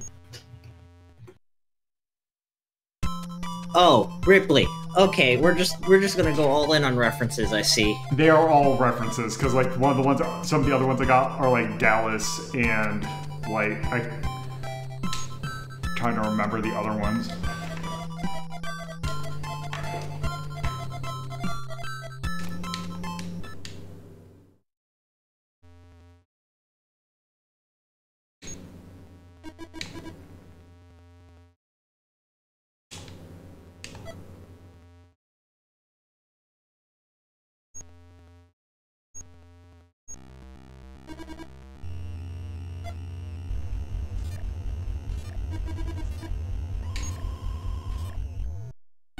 Oh, Ripley. Okay, we're just gonna go all in on references, I see. They are all references, because like one of the ones, some of the other ones I got are like Dallas and like I'm trying to remember the other ones.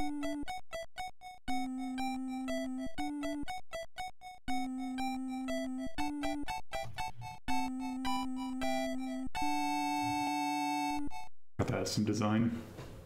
That has some design.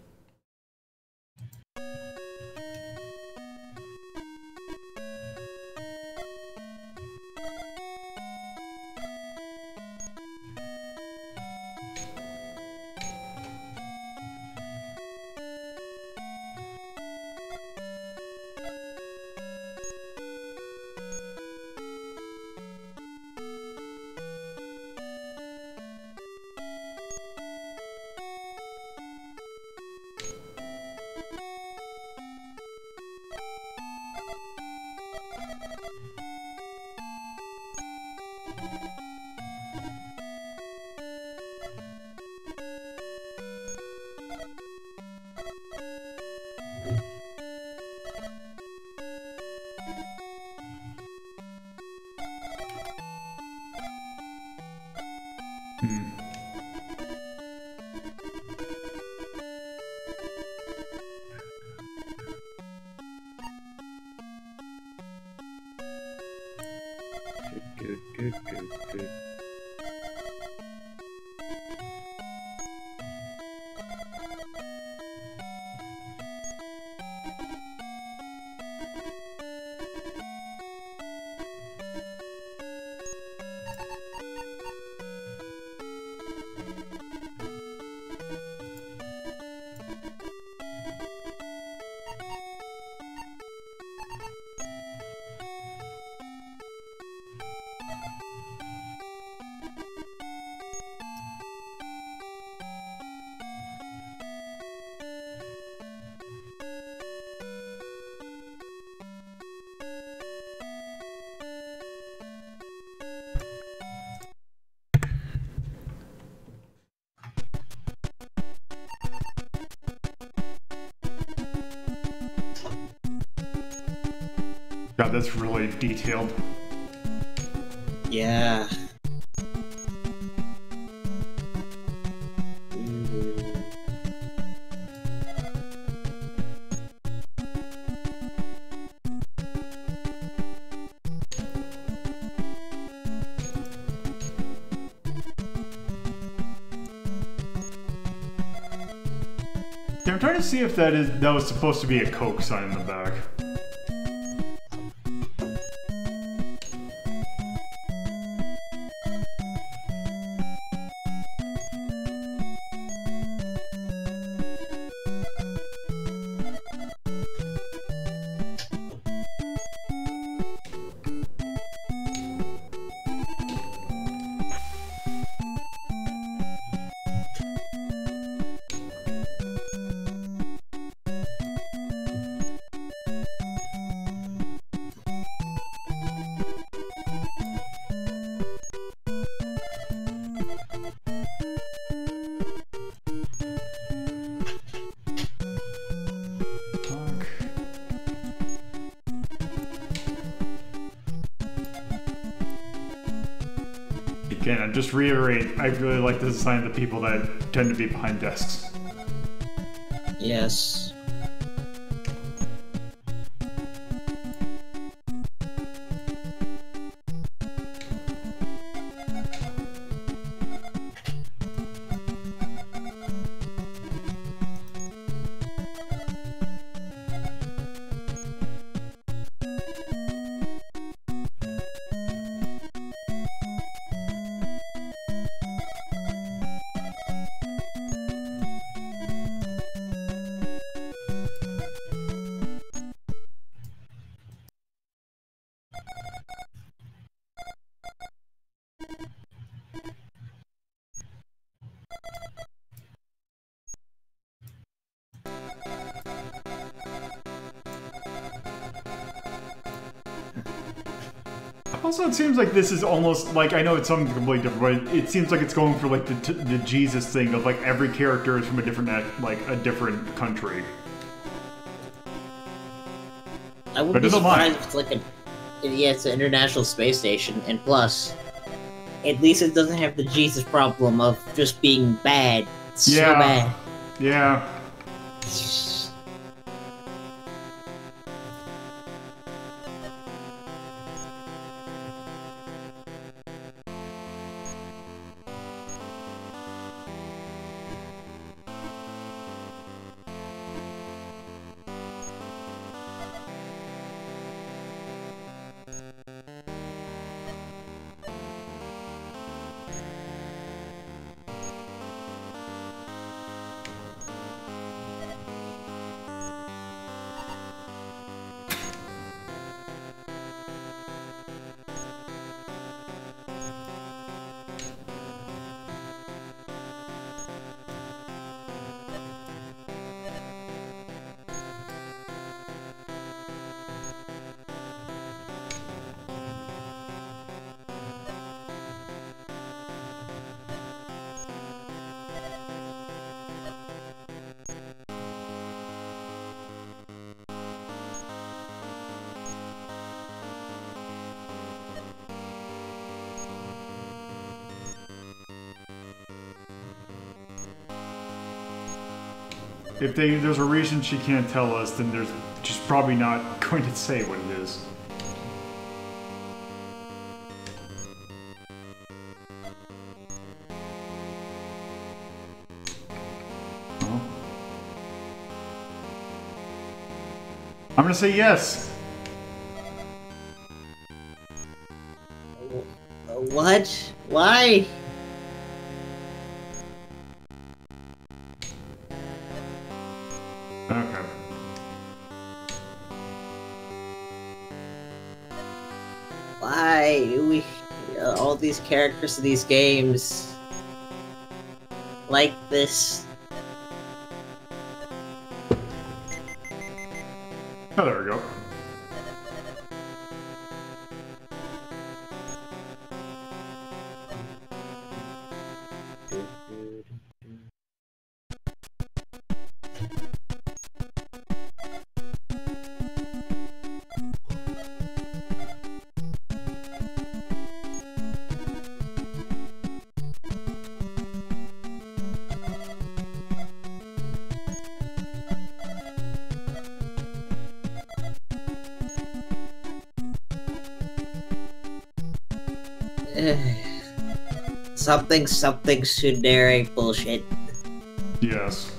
God, that's really detailed. Yeah. Yeah, I'm trying to see if that was supposed to be a Coke sign in the back. Again, I just reiterate, I really like to assign the people that tend to be behind desks. Yes. Also, it seems like this is almost like, I know it's something completely different, but it seems like it's going for like the Jesus thing of like every character is from a different country. I wouldn't be surprised if it's like it's an international space station, and plus, at least it doesn't have the Jesus problem of just being bad. It's so bad. Yeah. If there's a reason she can't tell us, then she's probably not going to say what it is. Well, I'm gonna say yes. What? Why? Okay. Why do we all these characters in these games like this? Oh, there we go. Something tsundere bullshit. Yes.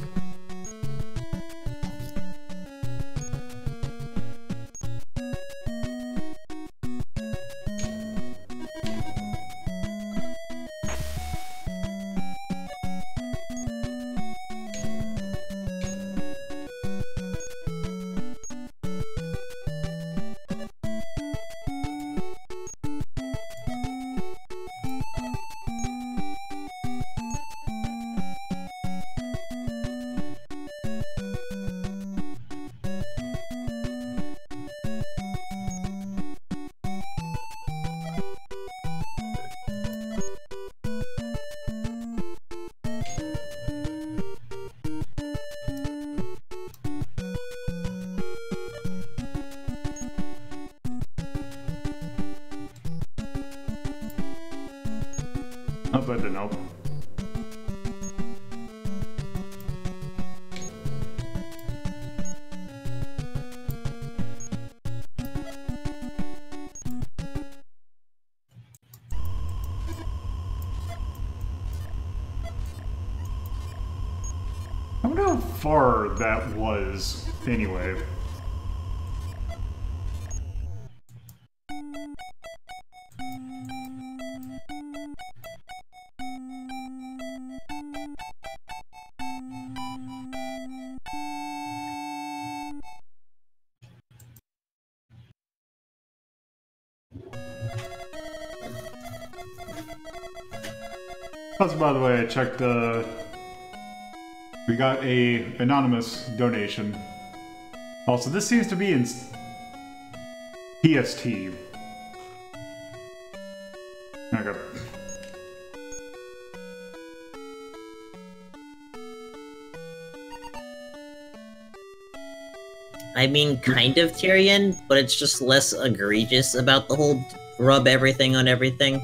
Not bad to know. I wonder how far that was, anyway. Also, by the way, I checked we got a anonymous donation. Also, this seems to be in PST. Okay. I mean, kind of Tyrion, but it's just less egregious about the whole rub everything on everything.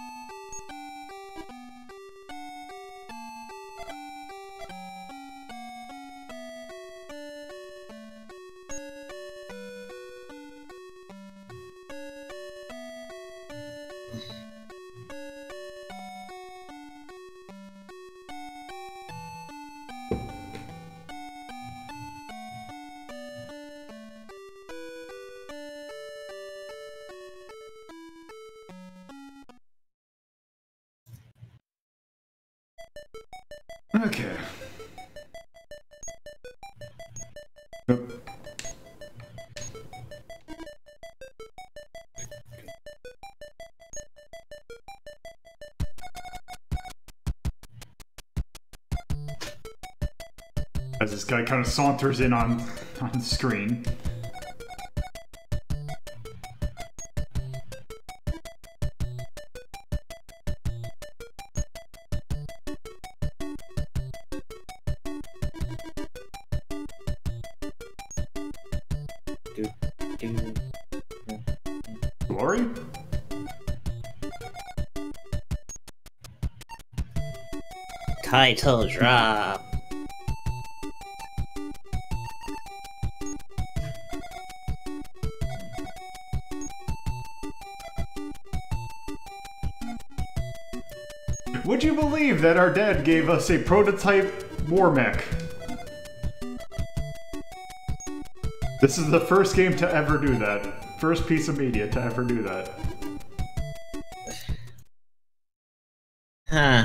Okay. Yep. As this guy kind of saunters in on the screen. Glory? Title drop. Would you believe that our dad gave us a prototype war mech? This is the first game to ever do that. First piece of media to ever do that. Huh.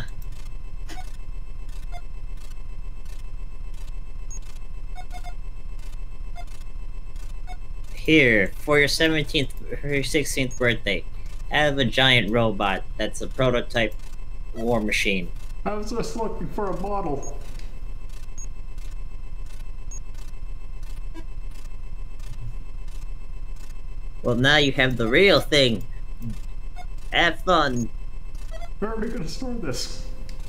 Here, for your 17th or your 16th birthday, I have a giant robot that's a prototype war machine. I was just looking for a model. Well, now you have the real thing. Have fun. Where are we gonna store this?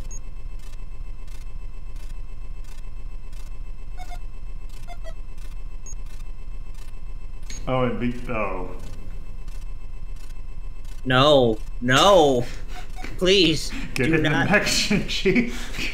Oh, it'd be... oh. No. No! Please, Get do in not... the mech, Shinji.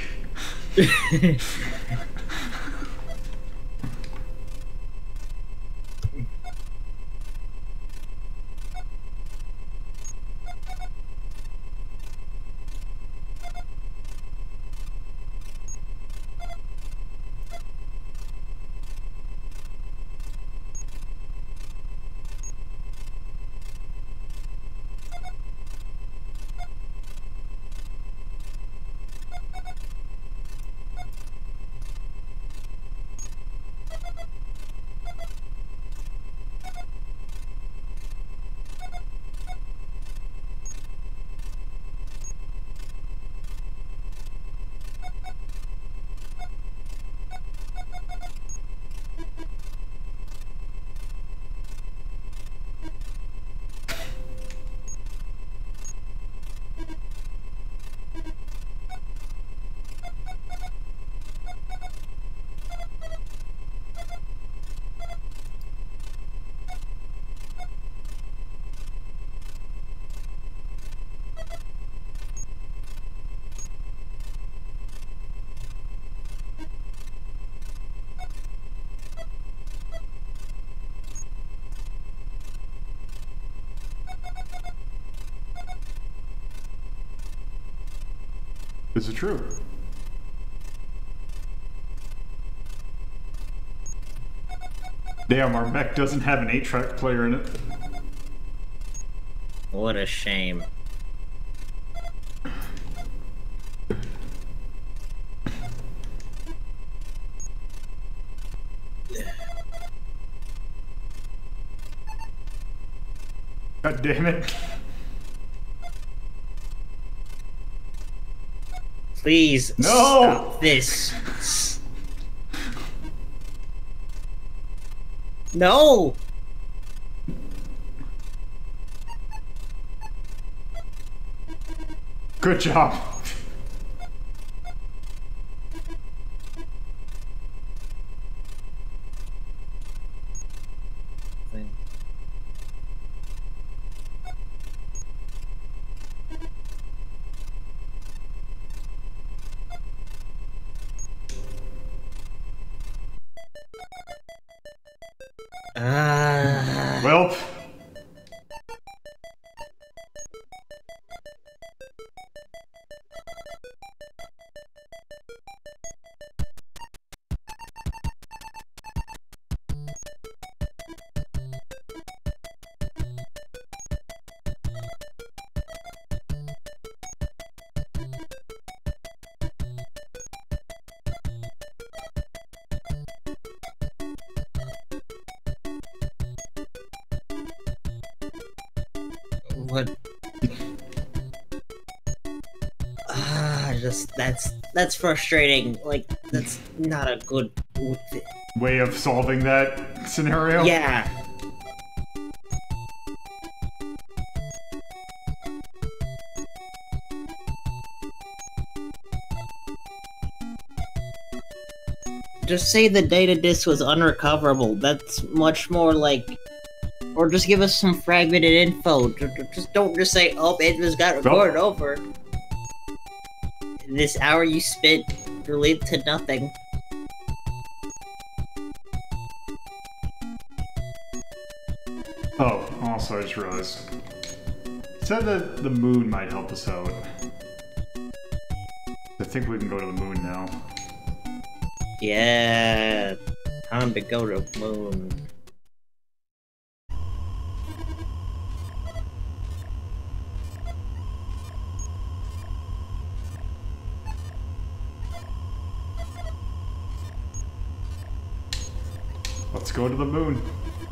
Is it true? Damn, our mech doesn't have an 8-track player in it. What a shame. God damn it. Please no! Stop this. No! Good job. Welp. What? That's frustrating. Like, that's not a good way of solving that scenario? Yeah. Just say the data disk was unrecoverable. That's much more like... Or just give us some fragmented info. Just don't just say, oh, it was got recorded over. This hour you spent related to nothing. Oh, also I just realized. It said that the moon might help us out. think we can go to the moon now. Yeah, time to go to the moon. Let's go to the moon.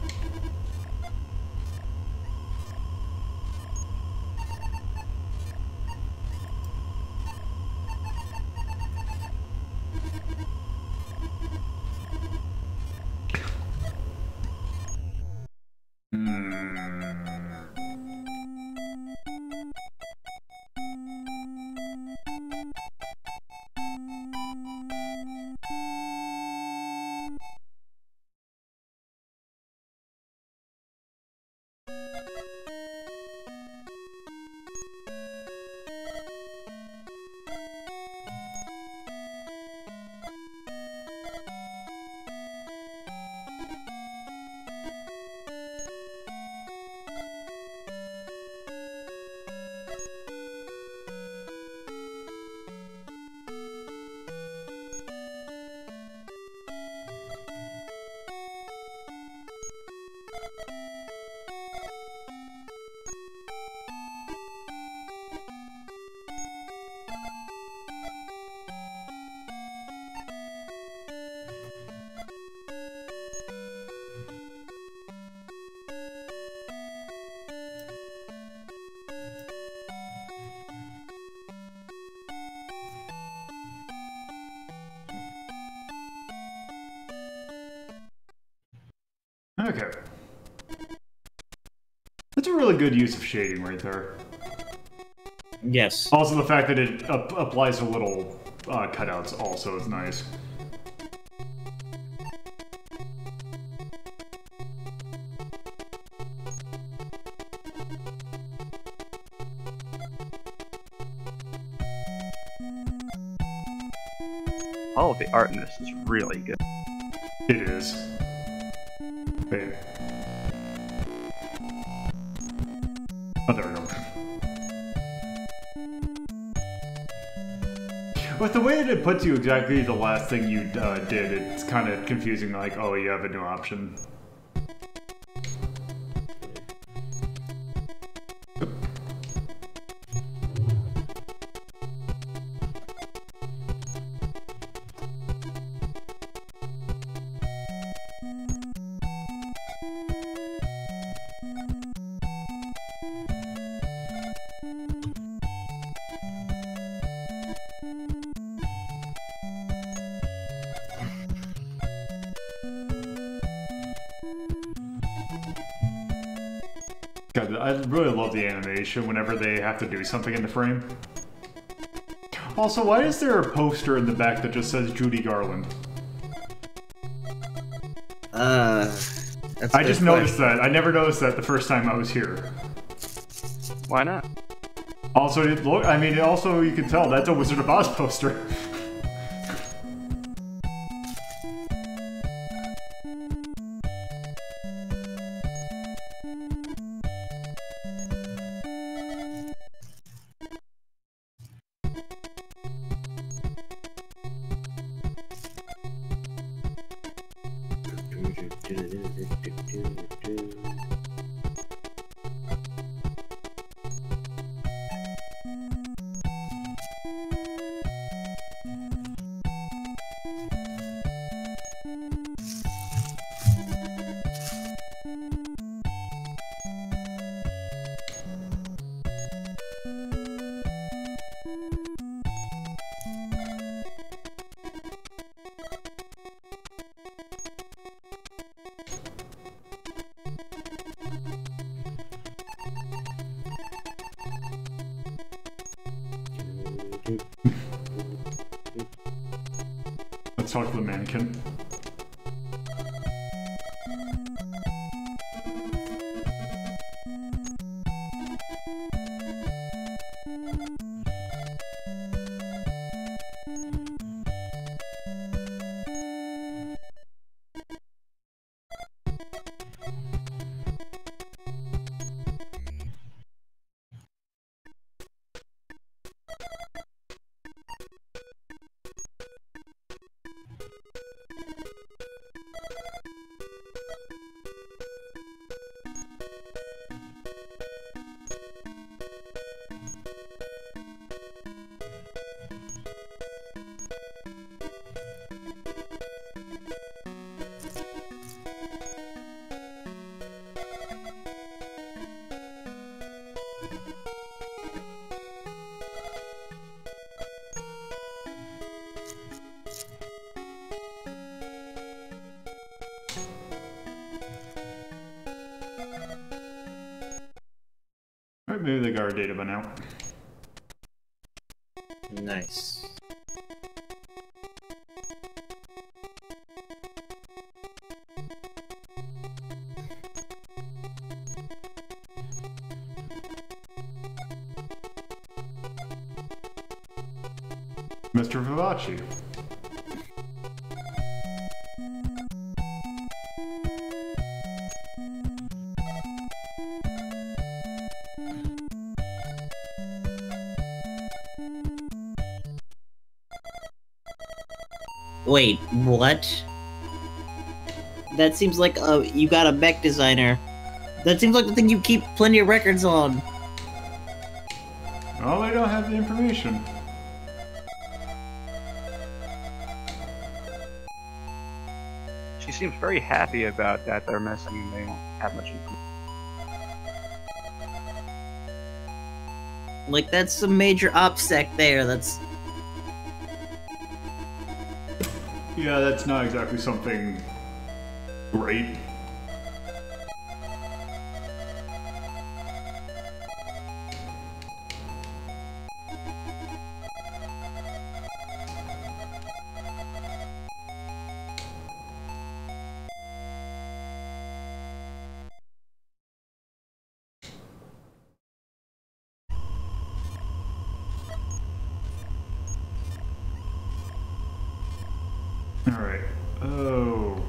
Okay. That's a really good use of shading right there. Yes. Also, the fact that it applies to little cutouts also is nice. All of the art in this is really good. It is. Wait. Oh, there we go. With the way that it puts you exactly the last thing you did, it's kind of confusing, like, oh, you have a new option. God, I really love the animation whenever they have to do something in the frame. Also, why is there a poster in the back that just says Judy Garland? That's I just noticed that. I never noticed that the first time I was here. Why not? Also, I mean, also you can tell that's a Wizard of Oz poster. Let's talk to the mannequin. Alright, maybe they got our data by now. Nice. Mr. Vivace. Wait, what? That seems like you got a mech designer. That seems like the thing you keep plenty of records on. Well, they don't have the information. She seems very happy about that. They're missing and they don't have much information. Like, that's a major OPSEC there, that's... Yeah, that's not exactly something great. Alright. Oh.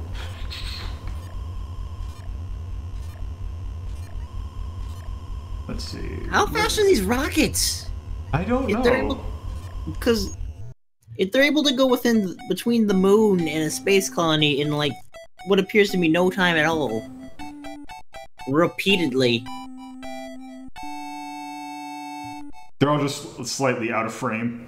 Let's see. How fast are these rockets? I don't know. Because if they're able to go between the moon and a space colony in, like, what appears to be no time at all. Repeatedly. They're all just slightly out of frame.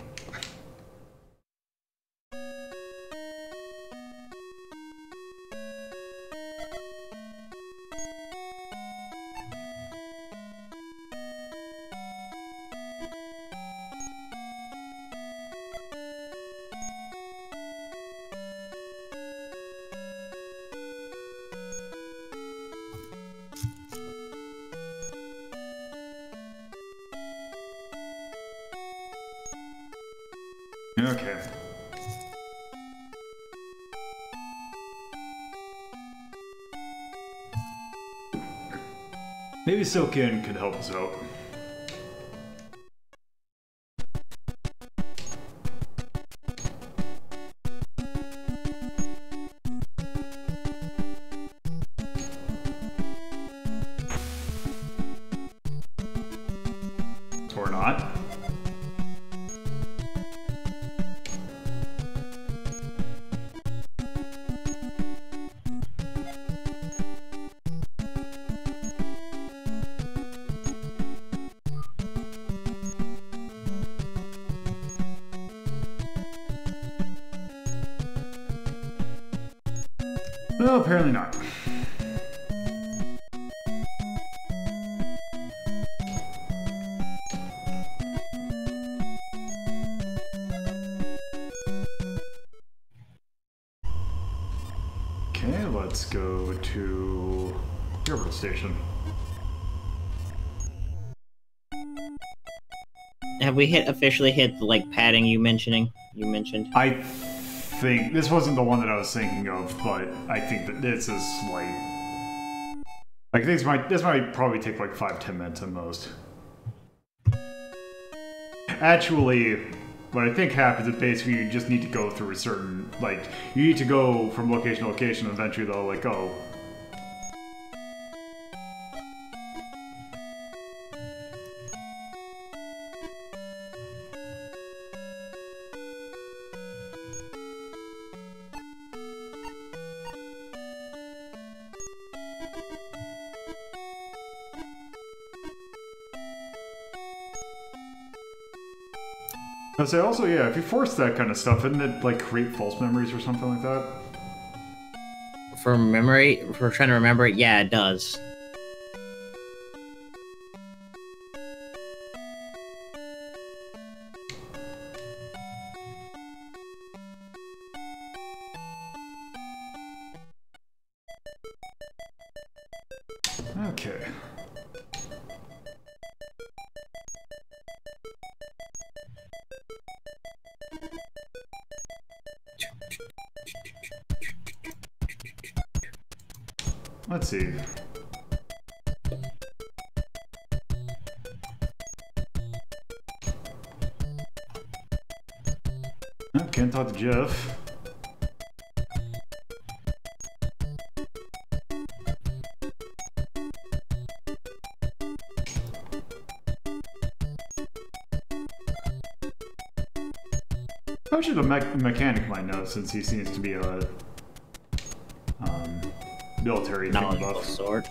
Okay. Maybe Silken could help us out. Or not. No, apparently not. Okay, let's go to Railroad Station. Have we officially hit the, like, padding you mentioned? I think this wasn't the one that I was thinking of, but I think that this is like this might probably take like 5-10 minutes at most. Actually, what I think happens is basically you just need to go through a certain, like, you need to go from location to location, and eventually they'll like, oh, I say also, yeah, if you force that kind of stuff, doesn't it like create false memories or something like that? For trying to remember it, yeah, it does. Okay. Let's see. Oh, can't talk to Jeff. How should a mechanic might know, since he seems to be a military knowledgeable sort.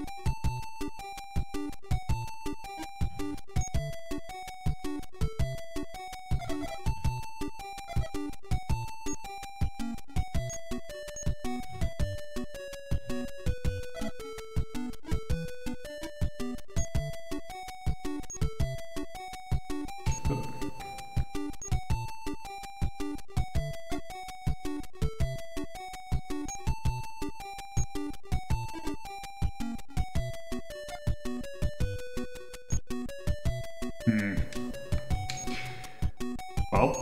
Well.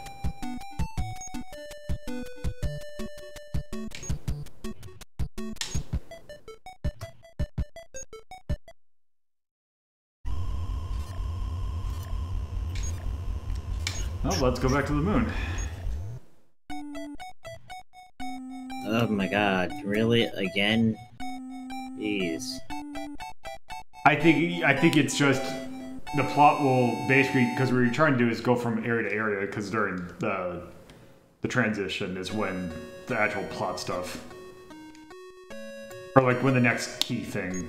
Well, let's go back to the moon. Oh my god, really? Again? Jeez. I think it's just the plot will basically, because what we're trying to do is go from area to area, because during the transition is when the actual plot stuff, or like when the next key thing.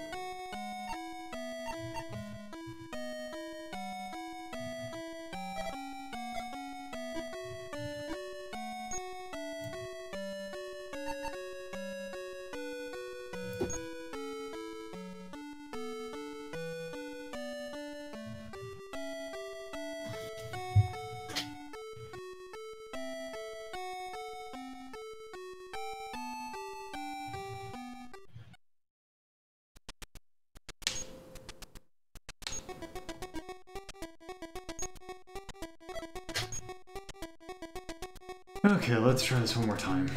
Okay, let's try this one more time.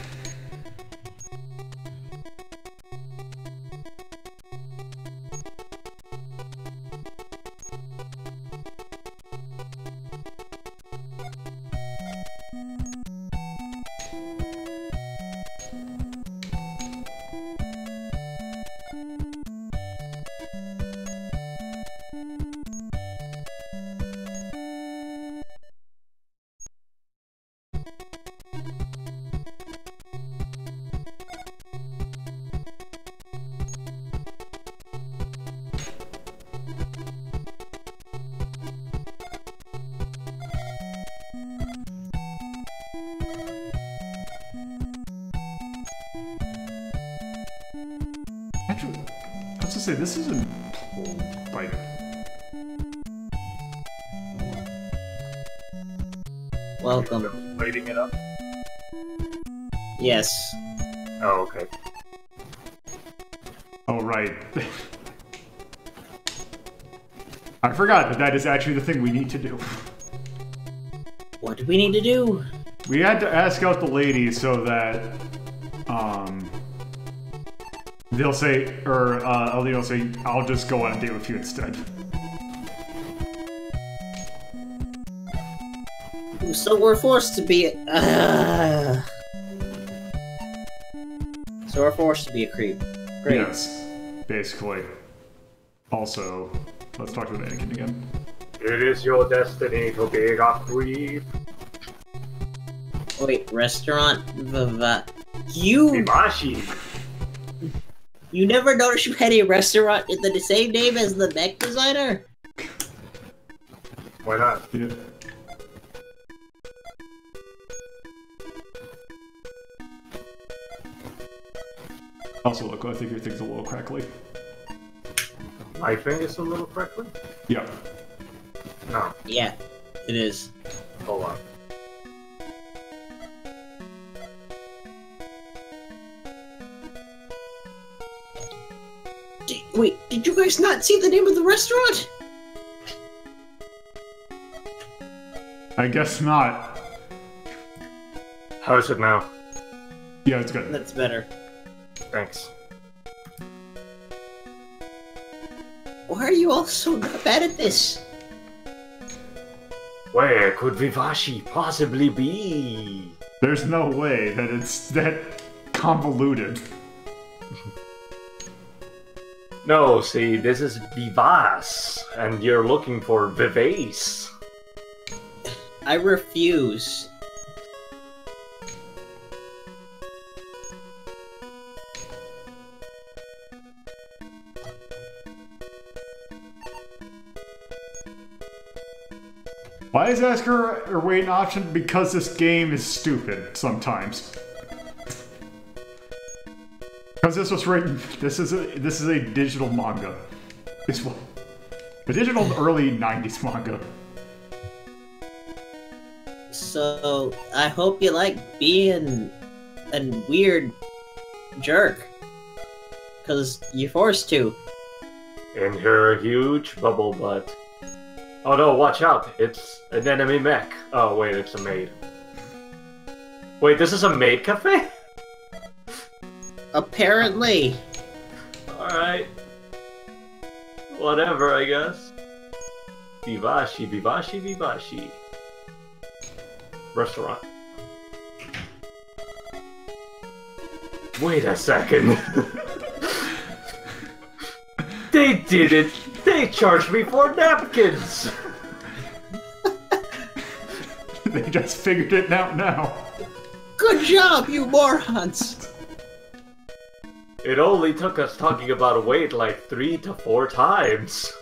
Actually, I was to say, this isn't like. Welcome. Lighting it up? Yes. Oh, okay. Oh, right. I forgot that that is actually the thing we need to do. What do we need to do? We had to ask out the ladies so that, they'll say, or, Alina will say, I'll just go on a date with you instead. So we're forced to be, So we're forced to be a creep. Great. Yes, basically. Also, let's talk to Anakin again. It is your destiny to be a creep. Wait, restaurant You Hibashi. You never noticed you had a restaurant in the same name as the mech designer? Why not? Yeah. Also, look, I think your thing's a little crackly. My thing is a little crackly? Yeah. No. Yeah, it is. Hold on. Wait, did you guys not see the name of the restaurant? I guess not. How is it now? Yeah, it's good. That's better. Thanks. Why are you all so bad at this? Where could Vivashi possibly be? There's no way that it's that convoluted. No, see, this is Vivas, and you're looking for Vivace. I refuse. Why is ask her or wait an option? Because this game is stupid sometimes. Because this was written. This is a digital manga. This one, a digital early '90s manga. So I hope you like being a weird jerk, cause you're forced to. In her huge bubble butt. Oh no, watch out! It's an enemy mech. Oh wait, it's a maid. Wait, this is a maid cafe? Apparently. Alright. Whatever, I guess. Vivashi, Vivashi, Vivashi. Restaurant. Wait a second. They did it! They charged me for napkins! They just figured it out now. Good job, you morons! It only took us talking about weight like 3 to 4 times.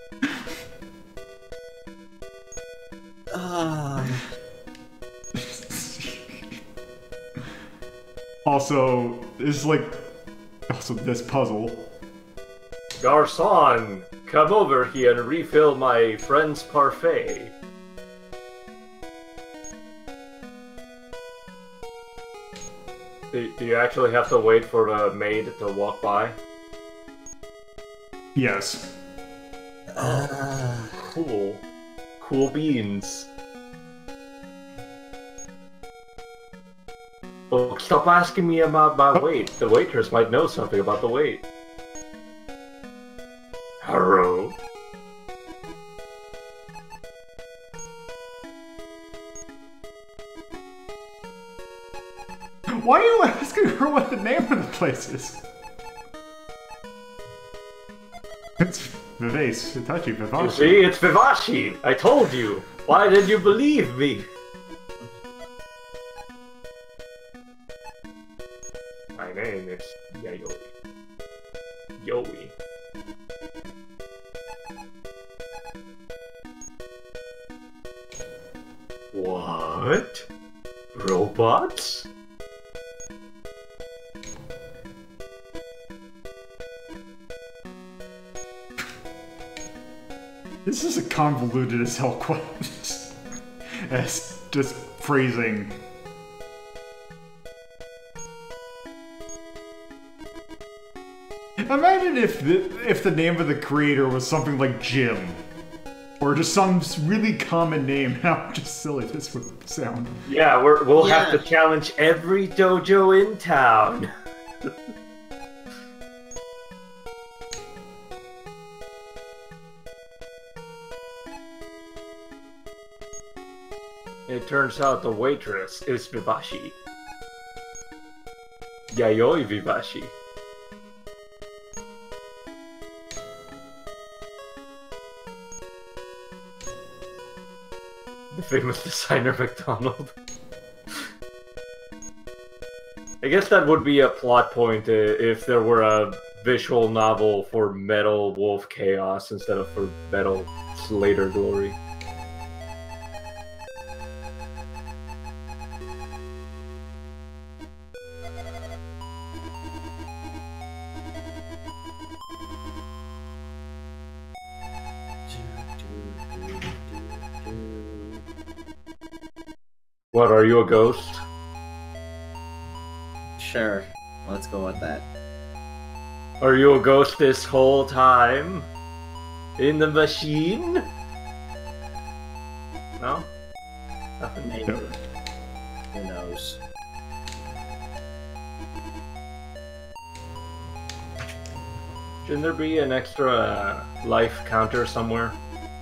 Also, this puzzle. Garçon, come over here and refill my friend's parfait. Do you actually have to wait for the maid to walk by? Yes. Cool. Cool beans. Oh, stop asking me about my weight. The waitress might know something about the weight. Hello? Why are you asking her what the name of the place is? It's Vivace, Tadashi, Vivashi. You see, it's Vivashi! I told you! Why did you believe me? My name is Yayoi. Yoi. What? Robots? This is a convoluted as hell quest. As just phrasing. Imagine if the name of the creator was something like Jim. Or just some really common name. How just silly this would sound. Yeah, we'll have to challenge every dojo in town. It turns out the waitress is Vivashi. Yayoi Vivashi. The famous designer McDonald. I guess that would be a plot point if there were a visual novel for Metal Wolf Chaos instead of for Metal Slader Glory. What, are you a ghost? Sure, let's go with that. Are you a ghost this whole time? In the machine? No? Nothing. Maybe. Who knows? Shouldn't there be an extra life counter somewhere?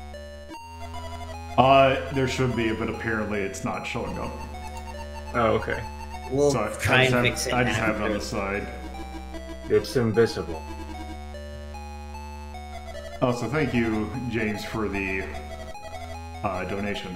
There should be, but apparently it's not showing up. Oh, okay. We'll So try and fix it. I just have it on the side. It's invisible. Also, thank you, James, for the donation.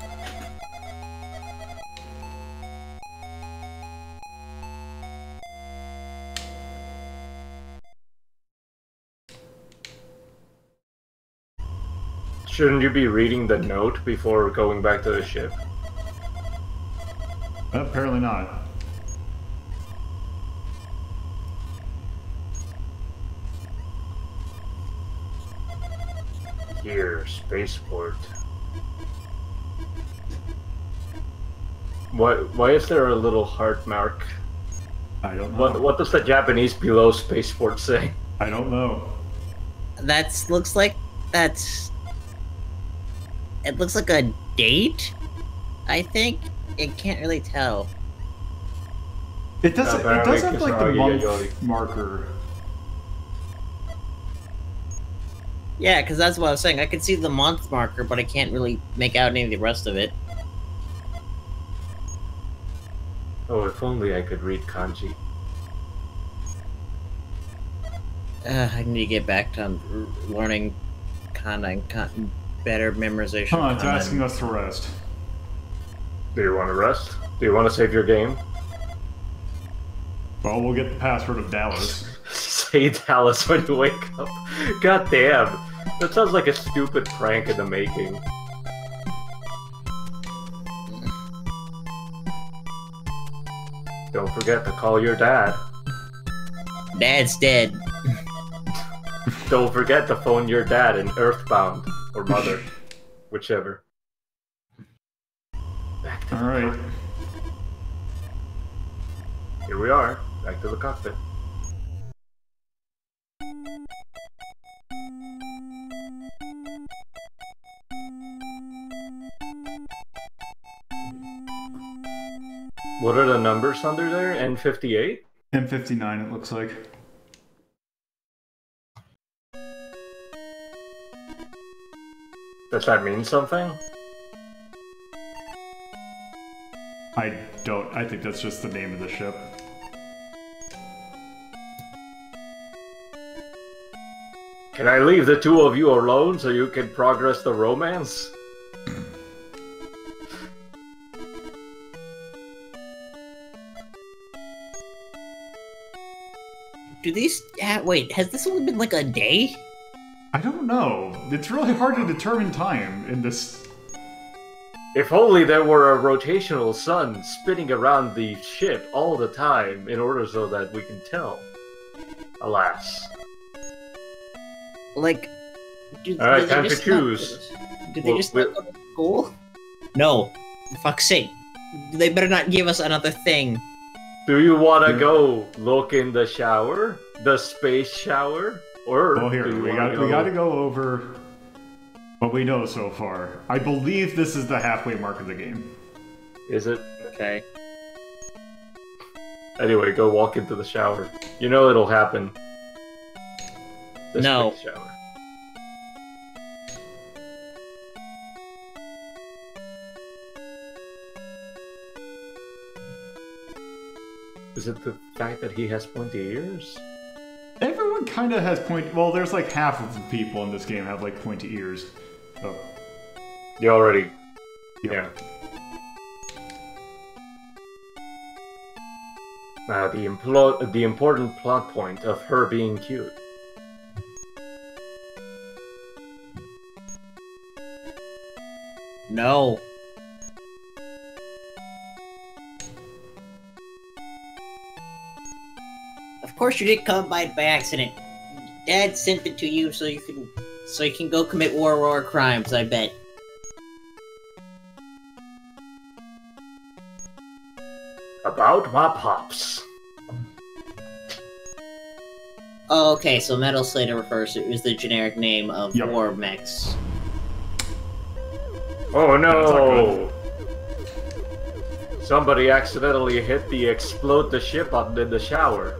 Shouldn't you be reading the note before going back to the ship? Apparently not. Here, spaceport. Why is there a little heart mark? I don't know. What does the Japanese below spaceport say? I don't know. That's looks like that's. It looks like a date. I think it can't really tell. It doesn't. It does have like the month marker. Yeah, because that's what I was saying. I can see the month marker, but I can't really make out any of the rest of it. Oh, if only I could read kanji. I need to get back to learning kana and better memorization. Huh, it's asking us to rest. Do you want to rest? Do you want to save your game? Well, we'll get the password of Dallas. Say Dallas when you wake up. God damn. That sounds like a stupid prank in the making. Don't forget to call your dad. Dad's dead. Don't forget to phone your dad in Earthbound. Or mother. Whichever. Back to the Alright. cockpit. Here we are. Back to the cockpit. What are the numbers under there? N58? M59 it looks like. Does that mean something? I don't. I think that's just the name of the ship. Can I leave the two of you alone so you can progress the romance? Do these... wait, has this only been like a day? I don't know. It's really hard to determine time in this. If only there were a rotational sun spinning around the ship all the time in order so that we can tell. Alas. Like... Alright, time to choose. Did they just not go to school? No. For fuck's sake. They better not give us another thing. Do you want to go look in the shower? The space shower? Or Well, here we got to go over what we know so far. I believe this is the halfway mark of the game. Is it? Okay. Anyway, go walk into the shower. You know it'll happen. The No. space shower. Is it the fact that he has pointy ears? Everyone kind of has well, there's like half of the people in this game have like pointy ears. So, You already... yeah. The important plot point of her being cute. No. Of course you didn't come by it by accident. Dad sent it to you so you can go commit war crimes, I bet. About my pops. Oh, okay, so Metal Slader refers to is the generic name of Yep. war mechs. Oh no! Somebody accidentally hit the explode the ship button in the shower.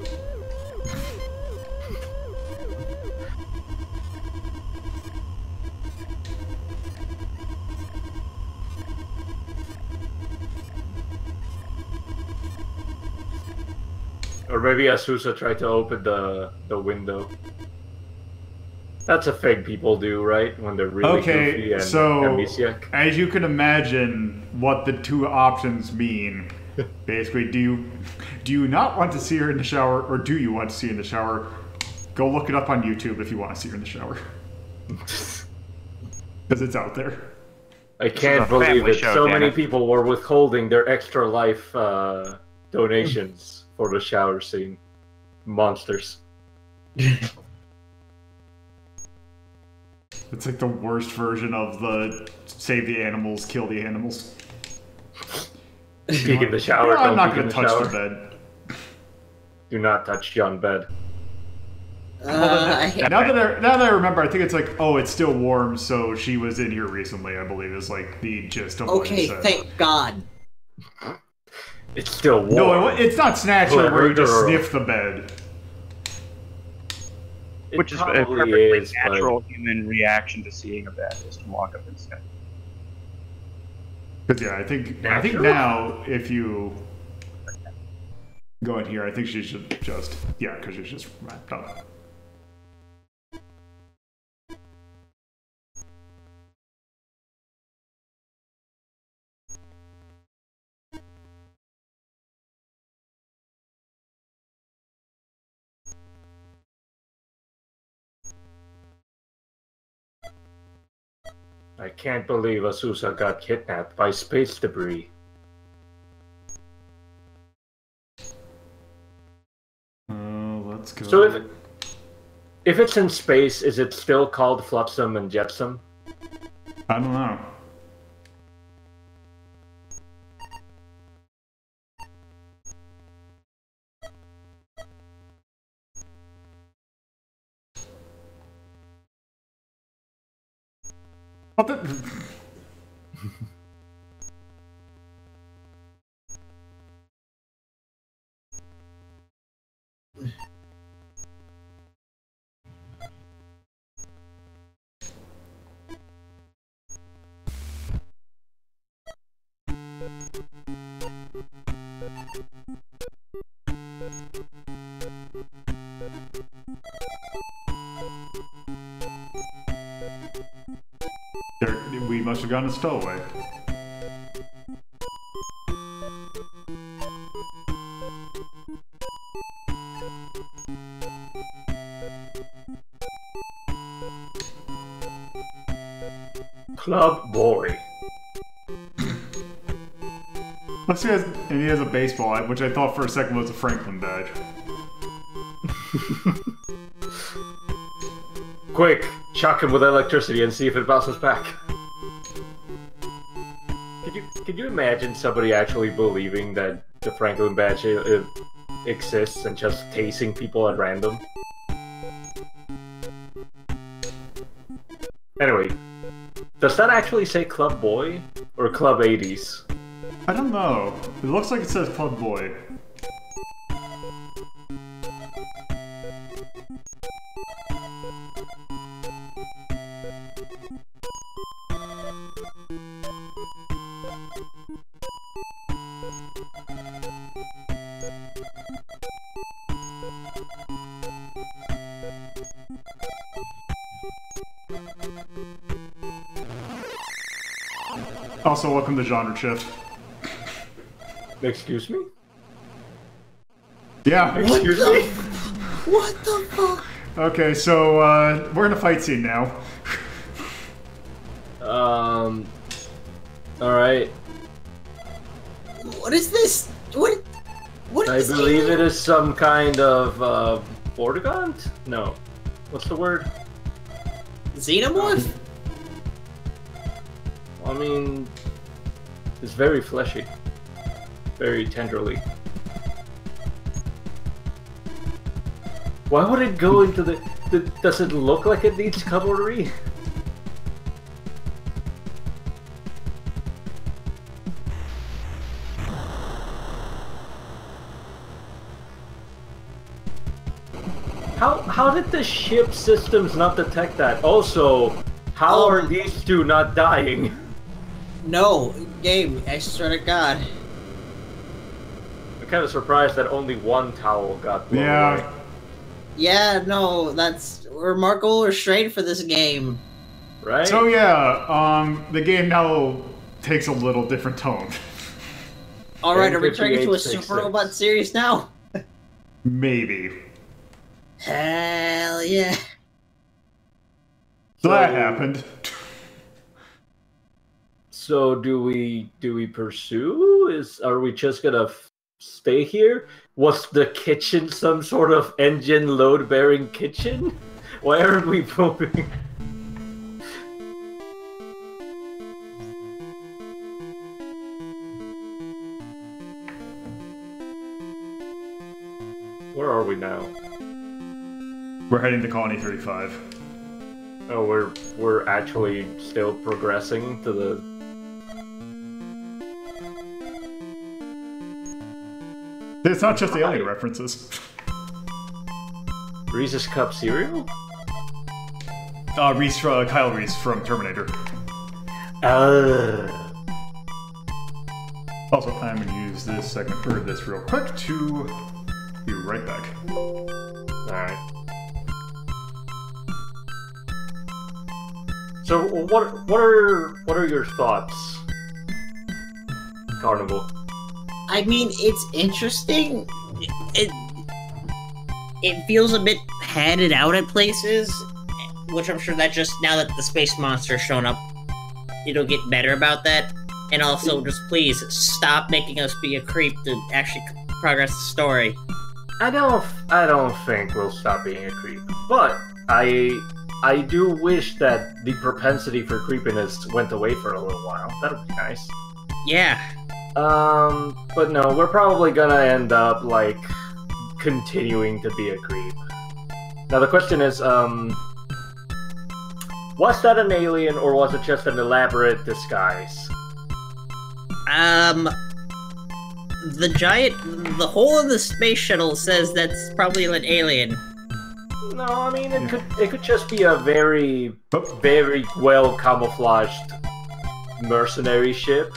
Or maybe Asusa tried to open the window. That's a thing people do, right? When they're really goofy and amnesiac. As you can imagine, what the two options mean. Basically, do you not want to see her in the shower, or do you want to see her in the shower? Go look it up on YouTube if you want to see her in the shower. Because it's out there. I can't believe it. So many people were withholding their extra life donations for the shower scene. Monsters. It's like the worst version of the save the animals, kill the animals. Peek in the shower. I'm not going to touch the bed. Do not touch young bed. Now that I remember, I think it's like, oh, it's still warm, so she was in here recently, I believe, is like the gist of what it said. Thank God. It's still warm. No, it's not snatch her where you just sniff the bed. Which is a perfectly natural human reaction to seeing a bed, is to walk up and sniff. Because yeah, I think now if you go in here, I think she should just because she's just wrapped up. I can't believe Asusa got kidnapped by space debris. Let's go. So if it's in space, is it still called Flotsam and Jetsam? I don't know. What the? We must have gone a stowaway. Club boy. Looks like he has a baseball, which I thought for a second was a Franklin badge. Quick, shock him with electricity and see if it bounces back. Could you imagine somebody actually believing that the Franklin badge exists and just tasing people at random? Anyway, does that actually say Club Boy or Club 80s? I don't know. It looks like it says Club Boy. Also, welcome to Genre Shift. Excuse me? Yeah. Excuse me? What the fuck? Okay, so, we're in a fight scene now. Alright. What is this? What is I believe it is some kind of, Vortigaunt? No. What's the word? Xenomorph? I mean, it's very fleshy. Very tenderly. Why would it go into the... Does it look like it needs cavalry? How did the ship systems not detect that? Also, how are these two not dying? No, game, I swear to God. I'm kind of surprised that only one towel got blown away. Yeah, no, that's remarkable restraint for this game. Right? So yeah, the game now takes a little different tone. Alright, are we turning into a Super Robot series now? Maybe. Hell yeah. So that happened. So do we pursue? Are we just gonna stay here? Was the kitchen some sort of engine load-bearing kitchen? Why aren't we moving? Where are we now? We're heading to Colony 35. Oh, we're actually still progressing to the... It's not just alien references. Reese's Cup cereal? Kyle Reese from Terminator. Also, I'm going to use this segment, or this real quick, to be right back. Alright. So, what are your thoughts, Carnival? I mean, it's interesting. It feels a bit padded out at places, which I'm sure that just now that the space monster's shown up, it'll get better about that. And also, just please stop making us be a creep to actually progress the story. I don't think we'll stop being a creep, but I do wish that the propensity for creepiness went away for a little while. That would be nice. Yeah. But no, we're probably gonna end up, like, continuing to be a creep. Now the question is, was that an alien or was it just an elaborate disguise? The hole in the space shuttle says that's probably an alien. No, I mean, it could just be a very well camouflaged mercenary ship.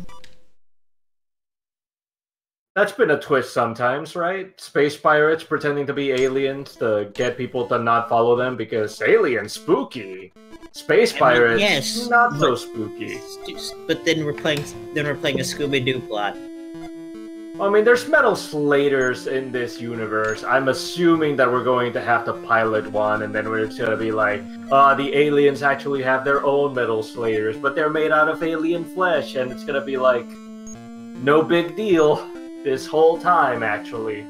That's been a twist sometimes, right? Space pirates pretending to be aliens to get people to not follow them because aliens spooky. Space pirates, yes, not so spooky. But then we're playing a Scooby-Doo plot. I mean, there's Metal Sladers in this universe. I'm assuming that we're going to have to pilot one, and then it's gonna be like, the aliens actually have their own Metal Sladers, but they're made out of alien flesh, and it's gonna be like, no big deal this whole time, actually.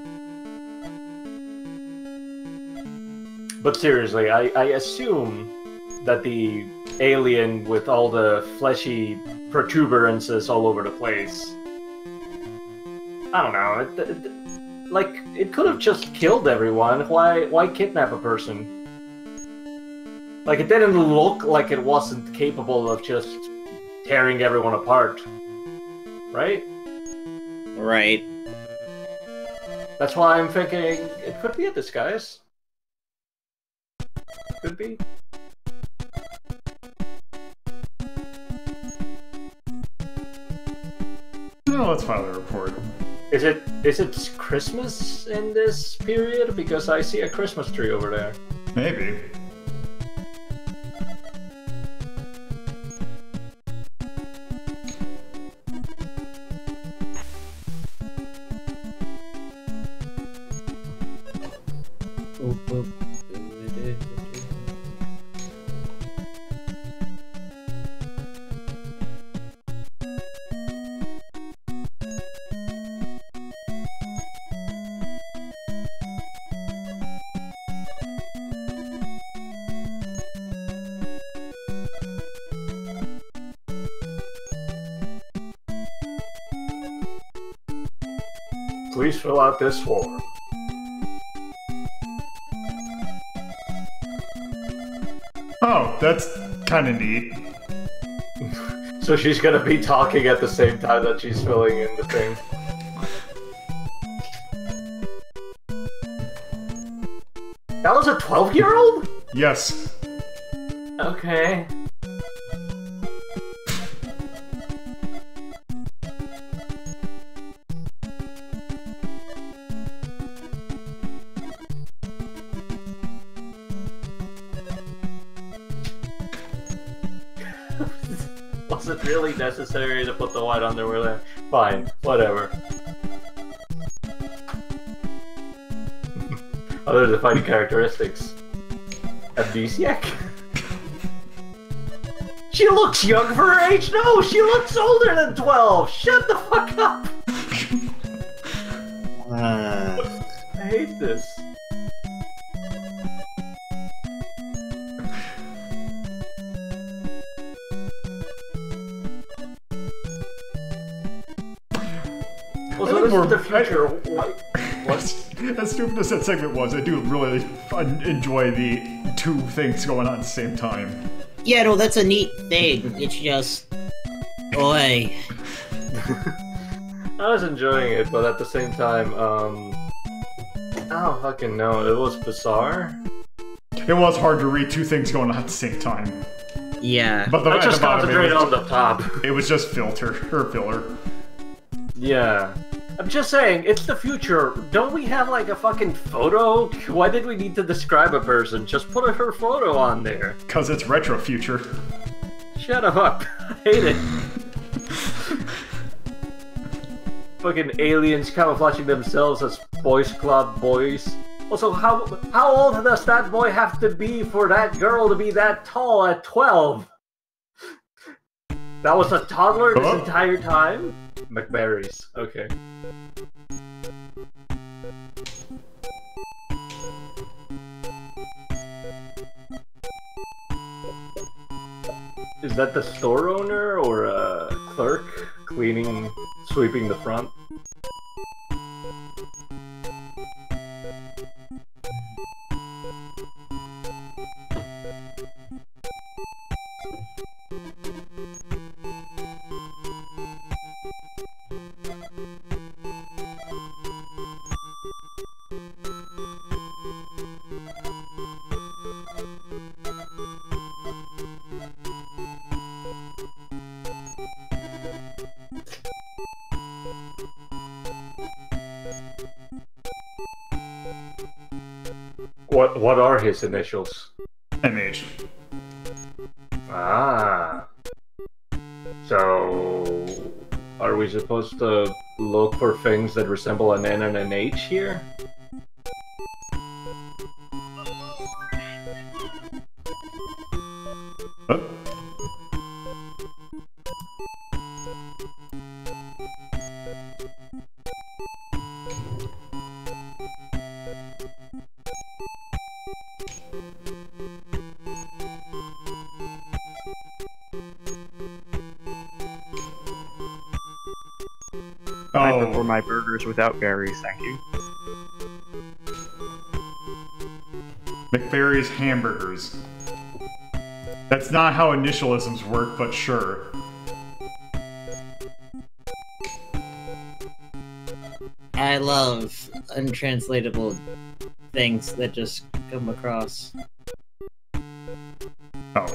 But seriously, I assume that the alien with all the fleshy protuberances all over the place, I don't know, like, it could have just killed everyone. Why kidnap a person? Like, it didn't look like it wasn't capable of just tearing everyone apart. Right? Right. That's why I'm thinking it could be a disguise. Could be. No, let's file a report. Is it Christmas in this period? Because I see a Christmas tree over there. Maybe. Please fill out this form. that's kind of neat. So she's gonna be talking at the same time that she's filling in the thing. That was a 12-year-old? Yes. Okay. Was it really necessary to put the white underwear there? Fine, whatever. Other defining characteristics. Amnesiac? She looks young for her age? No, she looks older than 12! Shut the fuck up! I hate this. Well, so this is the future. What? As stupid as that segment was, I do really enjoy the two things going on at the same time. Yeah, no, that's a neat thing. It's just... Boy. I was enjoying it, but at the same time, I don't fucking know. It was bizarre. It was hard to read two things going on at the same time. Yeah. But I just concentrated on the top. It was just filler. Yeah. I'm just saying, it's the future. Don't we have like a fucking photo? Why did we need to describe a person? Just put her photo on there. Because it's retro future. Shut up. I hate it. Fucking aliens camouflaging themselves as Boys Club boys. Also, how old does that boy have to be for that girl to be that tall at 12? That was a toddler this entire time? McBerries. Okay. Is that the store owner or a clerk sweeping the front? What are his initials? MH. Ah. So, are we supposed to look for things that resemble an N and an H here? Huh? I prefer my burgers without berries, thank you. McBerry's hamburgers. That's not how initialisms work, but sure. I love untranslatable things that just come across. Oh.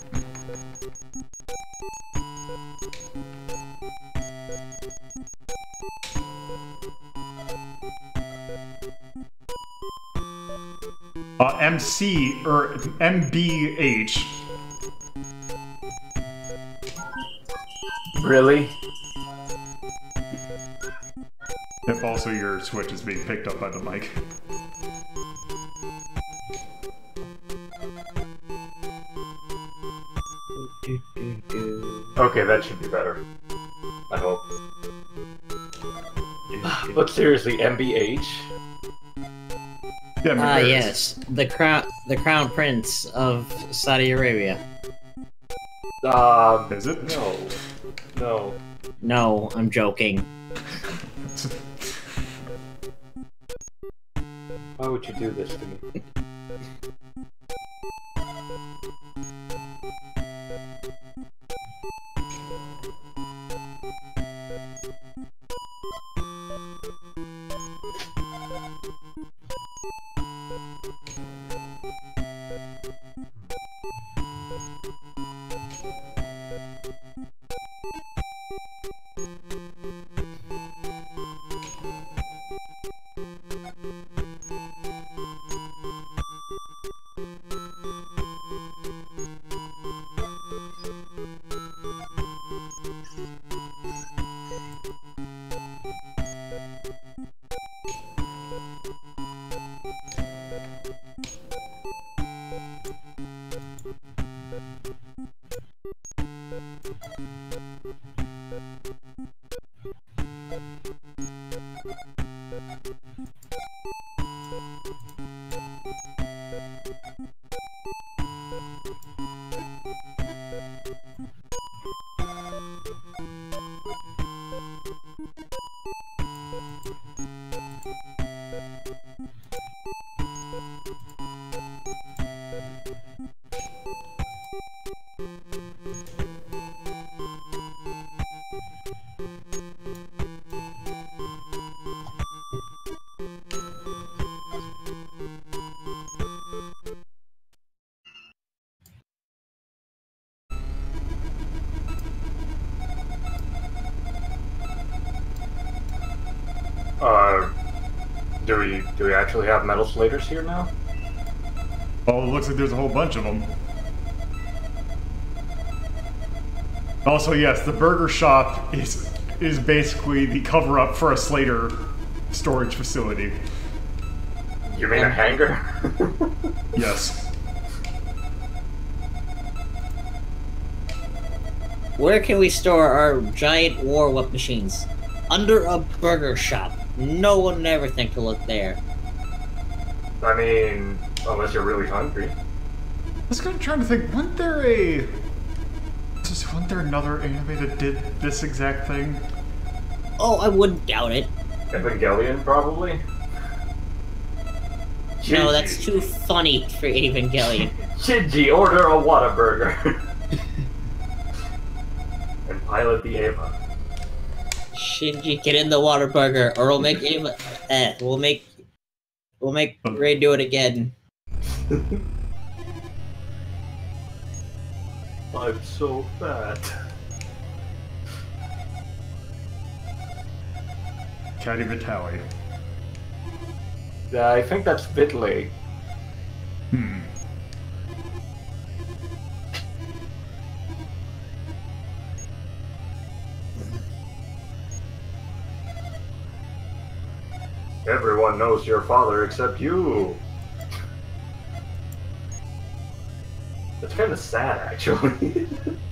MC or MBH. Really? If also your Switch is being picked up by the mic. Okay, that should be better. I hope. But seriously, MBH? Yeah, yes, the crown prince of Saudi Arabia. Is it? No. No, I'm joking. Why would you do this to me? Do we actually have Metal Sladers here now? Oh, it looks like there's a whole bunch of them. Also, yes, the burger shop is basically the cover-up for a Slader storage facility. You mean a hangar? Yes. Where can we store our giant war whip machines? Under a burger shop. No one would ever think to look there. I mean, unless you're really hungry. I was kind of trying to think, wasn't there another anime that did this exact thing? Oh, I wouldn't doubt it. Evangelion, probably? No, that's too funny for Evangelion. Shinji, order a Whataburger. And pilot the Eva. Shinji, get in the water burger, or we'll make Eva. We'll make Ray do it again. I'm so fat. Caddy Vitali. Yeah, I think that's Vitley. Everyone knows your father except you. That's kind of sad, actually.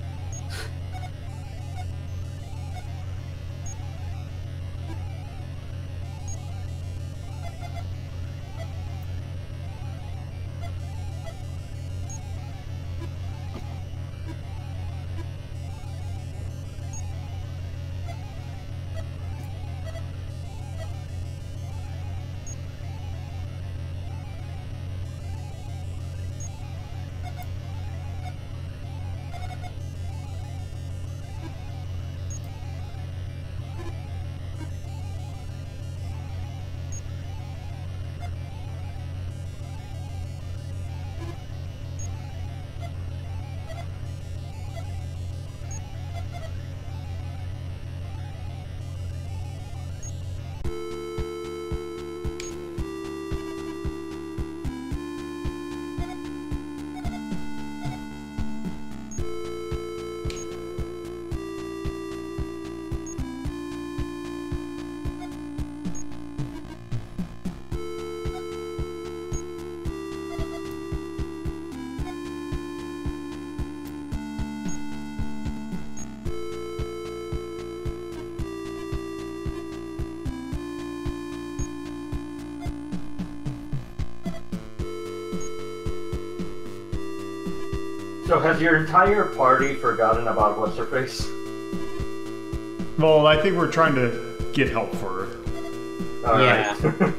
So has your entire party forgotten about what's-her-face? Well, I think we're trying to get help for her. Yeah.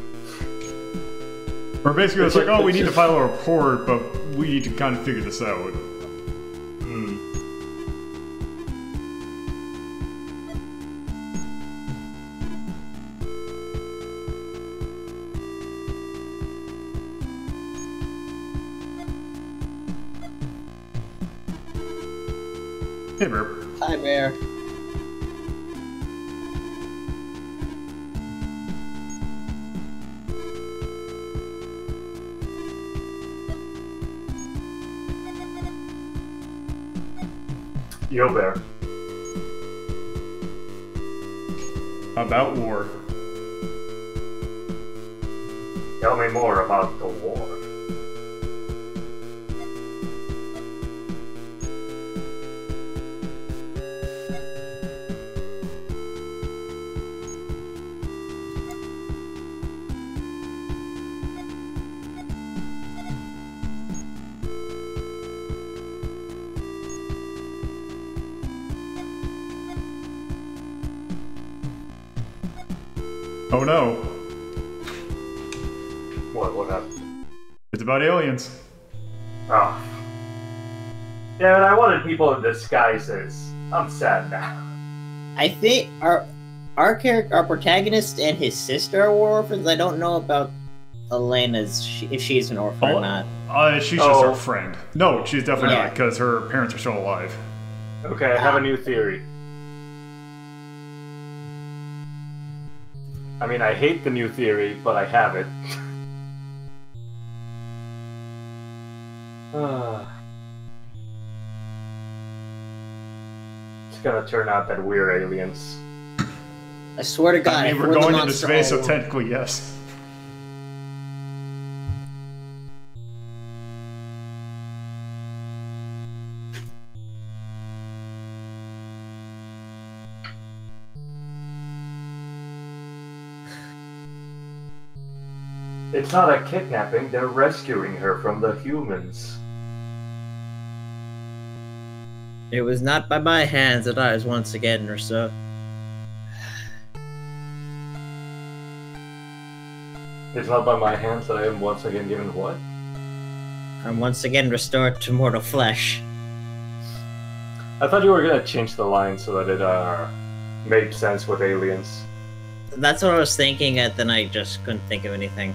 Or basically it's like, oh, we need to file a report, but we need to kind of figure this out. Hey, Burp. Hi, Bear. Yo, Bear. About war. Tell me more about the war. Oh no. What happened? It's about aliens. Oh. Yeah, but I wanted people in disguises. I'm sad now. I think our protagonist and his sister were orphans. I don't know about Elena's, if she's an orphan or not. She's just our friend. No, she's definitely not, because her parents are still alive. Okay, I have a new theory. I mean, I hate the new theory, but I have it. It's gonna turn out that we're aliens. I swear to God, I mean, we're going into space, so technically, yes. It's not a kidnapping, they're rescuing her from the humans. It was not by my hands that I was once again restored. It's not by my hands that I am once again given what? I'm once again restored to mortal flesh. I thought you were gonna change the line so that it made sense with aliens. That's what I was thinking, and then I just couldn't think of anything.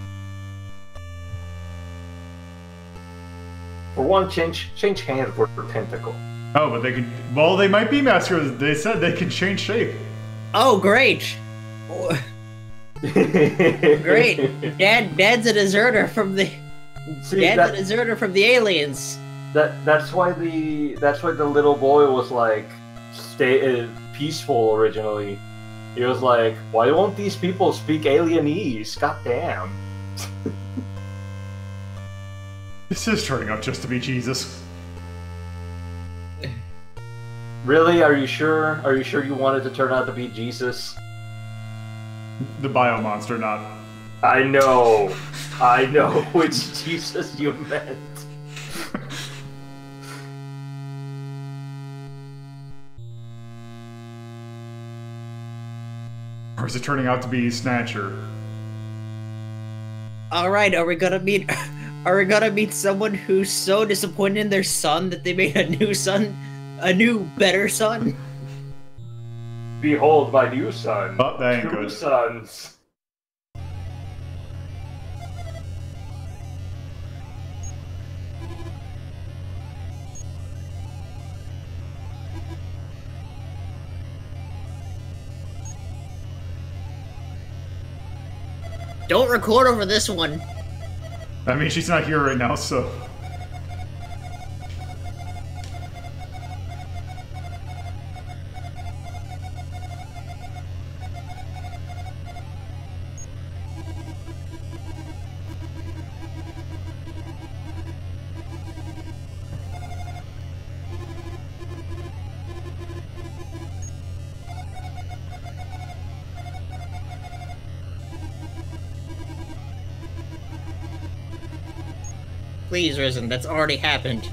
For one, change hand for tentacle. Oh, but they can. Well, they might be mascots. They said they can change shape. Oh, great! Great! Dad's a deserter from the. Dad's a deserter from the aliens. That's why the little boy was like peaceful originally. He was like, why won't these people speak alienese? God damn. This is turning out just to be Jesus. Really? Are you sure? Are you sure you wanted to turn out to be Jesus? The bio monster, not. I know which Jesus you meant. Or is it turning out to be Snatcher? Alright, are we gonna meet someone who's so disappointed in their son that they made a new, better son? Behold my new son. Oh, that ain't Two good. sons. Don't record over this one. I mean, she's not here right now, so. Please, Risen, that's already happened.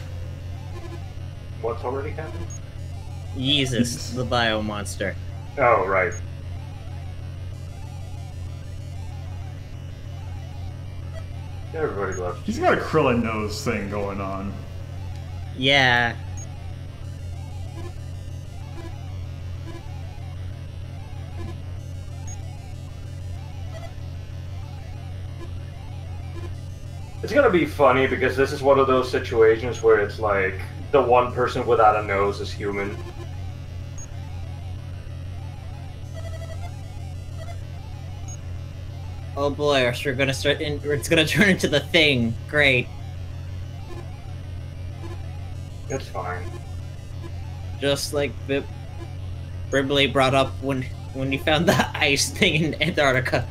What's already happened? Jesus, the bio monster. Oh, right. Everybody loves. He's got a Krillin nose thing going on. Yeah. It's gonna be funny because this is one of those situations where it's like the one person without a nose is human. Oh boy, we're gonna start it's gonna turn into the Thing. Great. That's fine. Just like Bribley brought up when he found the ice thing in Antarctica.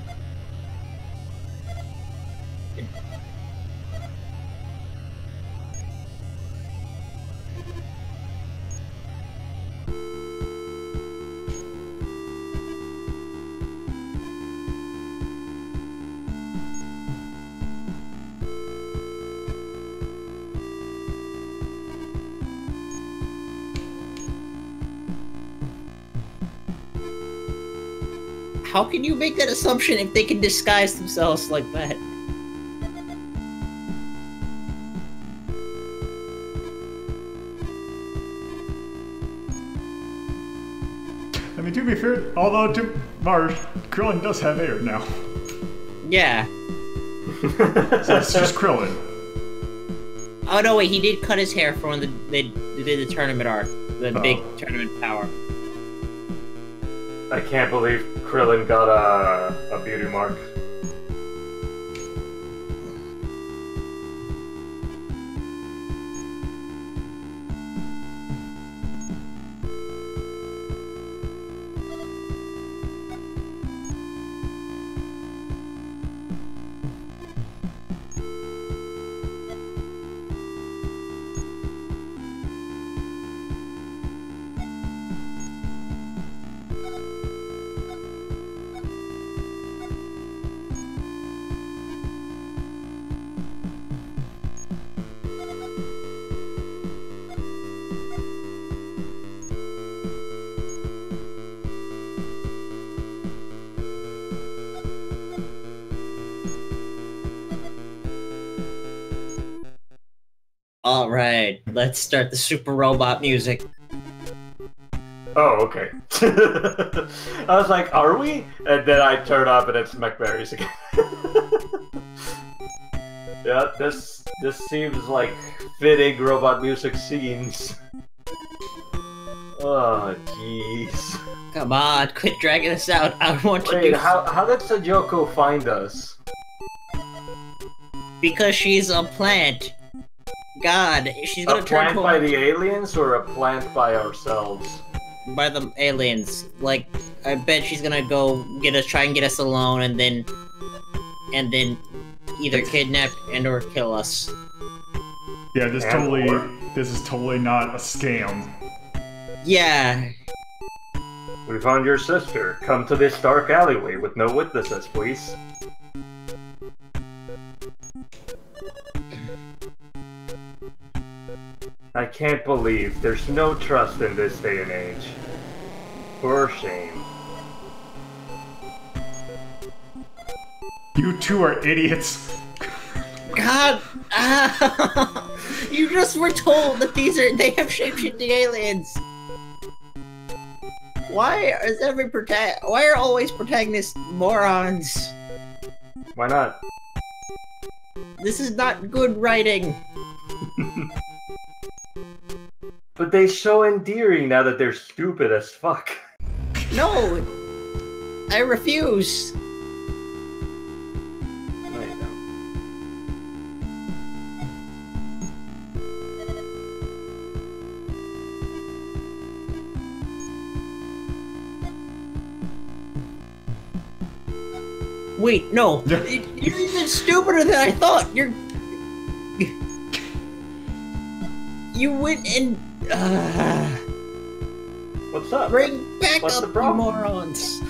How can you make that assumption if they can disguise themselves like that? I mean, to be fair, although to Marsh, Krillin does have hair now. Yeah. So it's just Krillin. Oh no, wait, he did cut his hair for when they did the tournament arc. The big tournament power. I can't believe Krillin got a beauty mark. Alright, let's start the super robot music. Oh, okay. I was like, are we? And then I turn off and it's McBerry's again. Yeah, this seems like fitting robot music scenes. Oh, jeez. Come on, quit dragging us out. I want to Wait, do... how did Sajoko find us? Because she's a plant. God, she's gonna turn plant to by the aliens or a plant by ourselves? by the aliens. Like, I bet she's gonna go try and get us alone, and then either kidnap and or kill us. Yeah, this is totally not a scam. Yeah. We found your sister. Come to this dark alleyway with no witnesses, please. I can't believe there's no trust in this day and age. For shame. You two are idiots. God, you just were told that they have shape-shifting aliens. Why are always protagonists morons? Why not? This is not good writing. But they're so endearing now that they're stupid as fuck. No, I refuse. No, you don't. Wait, no. You're even stupider than I thought. You went and What's up? bring back What's up, the you problem? morons.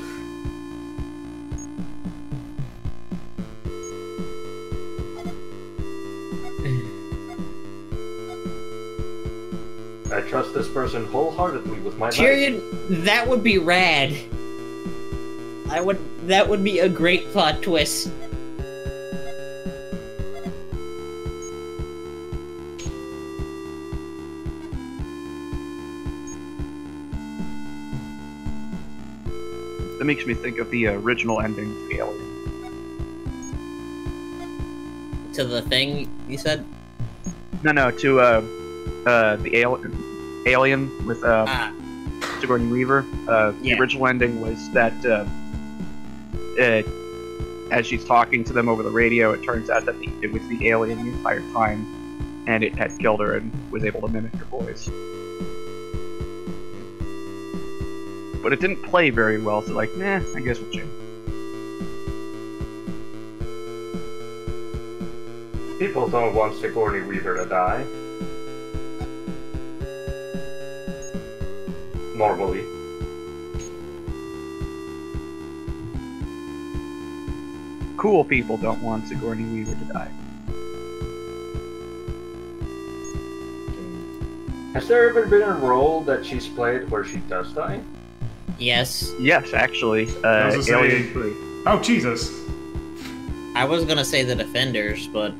I trust this person wholeheartedly with my life. Tyrion, that would be rad. That would be a great plot twist. That makes me think of the original ending to the Alien. To the thing you said? No, to the alien with Sigourney Weaver. The original ending was that as she's talking to them over the radio, it turns out that it was the alien the entire time, and it had killed her and was able to mimic her voice. But it didn't play very well, so like, I guess we'll change. People don't want Sigourney Weaver to die. Normally. Cool people don't want Sigourney Weaver to die. Has there ever been a role that she's played where she does die? Yes. Yes, actually. Alien 3. Oh, Jesus. I was gonna say the Defenders, but...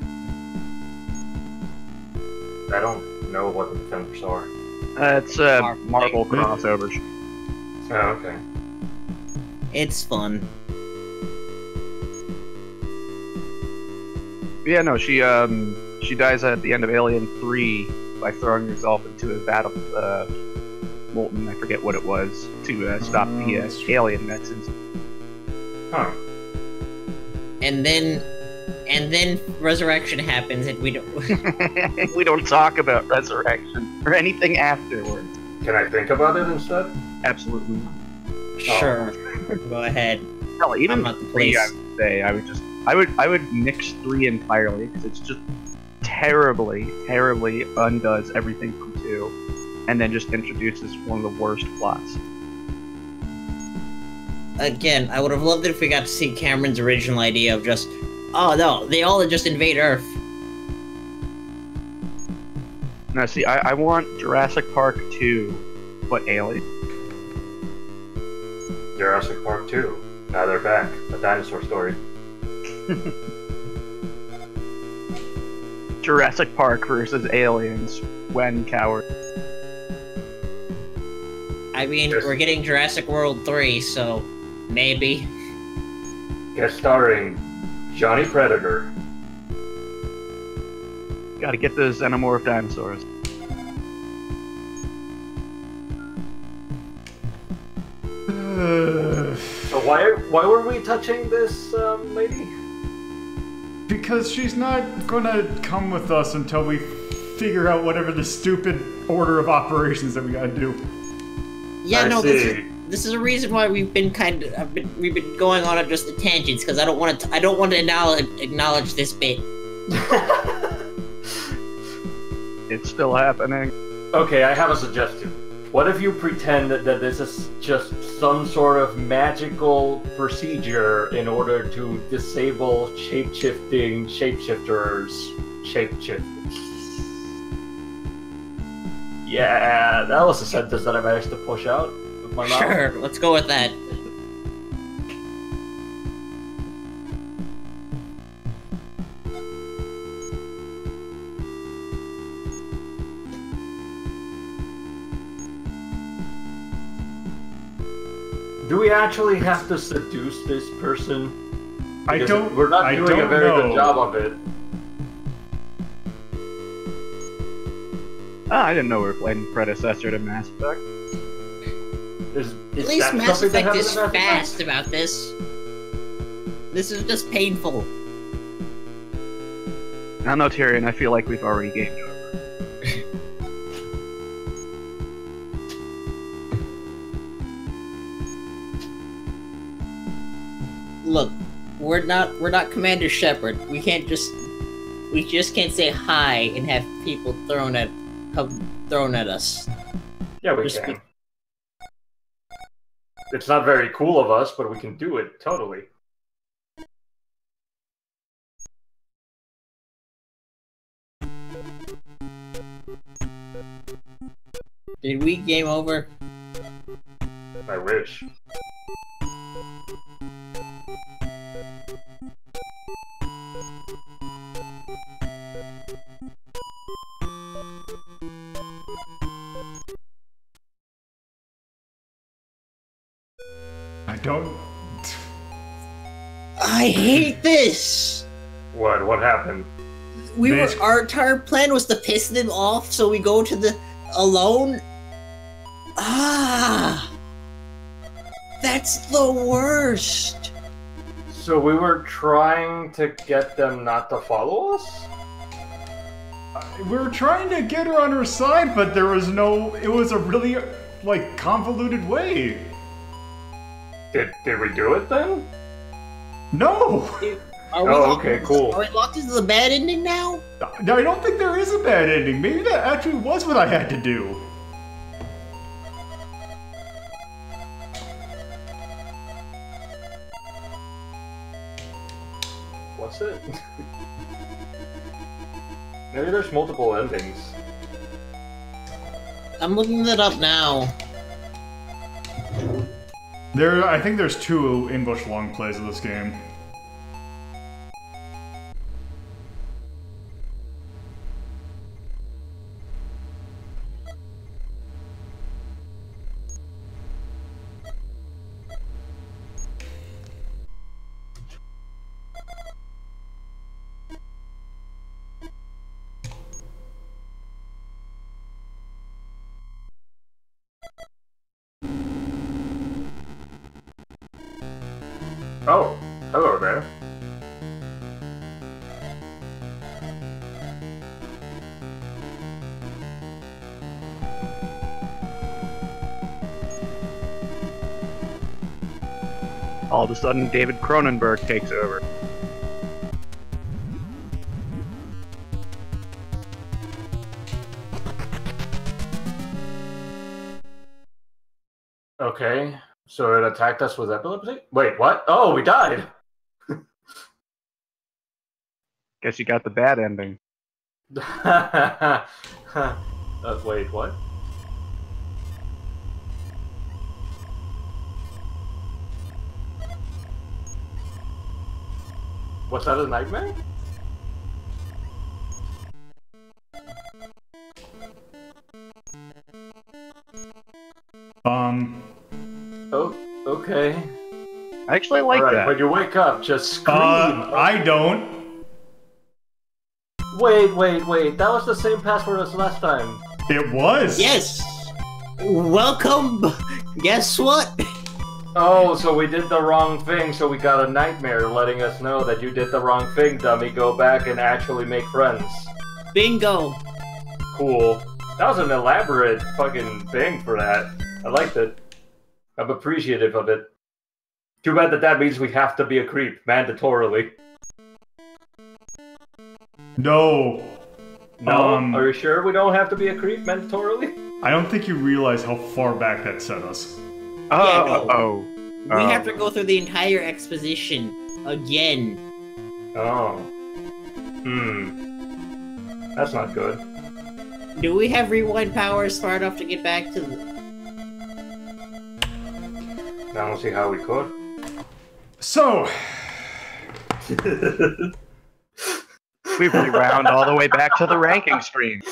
I don't know what the Defenders are. It's a Marvel crossover. Oh, okay. It's fun. Yeah, no, she dies at the end of Alien 3 by throwing herself into a vat of molten, I forget what it was, to stop the alien that's in. Huh. And then resurrection happens, and we don't. We don't talk about resurrection or anything afterwards. Can I think about it instead? Absolutely not. Sure. Go ahead. Hell, even I'm not the 3, place. I would say I would nix 3 entirely because it's just terribly undoes everything from 2, and then just introduces one of the worst plots. Again, I would have loved it if we got to see Cameron's original idea of just, oh no, they all just invade Earth. Now, see, I want Jurassic Park 2, but alien. Jurassic Park 2. Now they're back. A dinosaur story. Jurassic Park versus aliens. When coward. I mean, we're getting Jurassic World 3, so maybe. Guest starring Johnny Predator. Gotta get those xenomorph dinosaurs. So why were we touching this lady? Because she's not gonna come with us until we figure out whatever the stupid order of operations that we gotta do. Yeah, no, this is a reason why we've been we've been going on just the tangents, because I don't want to acknowledge this bit. It's still happening. Okay, I have a suggestion. What if you pretend that this is just some sort of magical procedure in order to disable shapeshifting shapeshifters? Yeah, that was a sentence that I managed to push out with my mouth. Sure, let's go with that. Do we actually have to seduce this person? Because we're not doing a very good job of it. I didn't know we were playing predecessor to Mass Effect. At least Mass Effect is fast about this. This is just painful. I don't know, Tyrion, I feel like we've already gamed over. Look, we're not Commander Shepard. We just can't say hi and have people thrown at us. Yeah, we can. It's not very cool of us, but we can do it, totally. Did we game over? I wish. I hate this! What happened? Our entire plan was to piss them off, so we go to the alone. Ah, that's the worst. So we were trying to get them not to follow us? We were trying to get her on her side, but there was no... It was a really, like, convoluted way. Did we do it then? No! Okay, cool. Are we locked into the bad ending now? I don't think there is a bad ending. Maybe that actually was what I had to do. What's it? Maybe there's multiple endings. I'm looking that up now. I think there's 2 English long plays of this game. Oh, hello there. All of a sudden, David Cronenberg takes over. Okay, so it attacked us with epilepsy? Wait, what? Oh, we died! Guess you got the bad ending. Wait, what? Was that a nightmare? Oh, okay. I actually like that. When you wake up, just scream. I don't. Wait. That was the same password as last time. It was. Yes. Welcome. Guess what? Oh, so we did the wrong thing, so we got a nightmare letting us know that you did the wrong thing, dummy. Go back and actually make friends. Bingo. Cool. That was an elaborate fucking thing for that. I liked it. I'm appreciative of it. Too bad that means we have to be a creep, mandatorily. No. No? Are you sure we don't have to be a creep, mandatorily? I don't think you realize how far back that set us. We have to go through the entire exposition again. Oh. That's not good. Do we have rewind powers far enough to get back to the... I don't see how we could. So... We rewound all the way back to the ranking screen.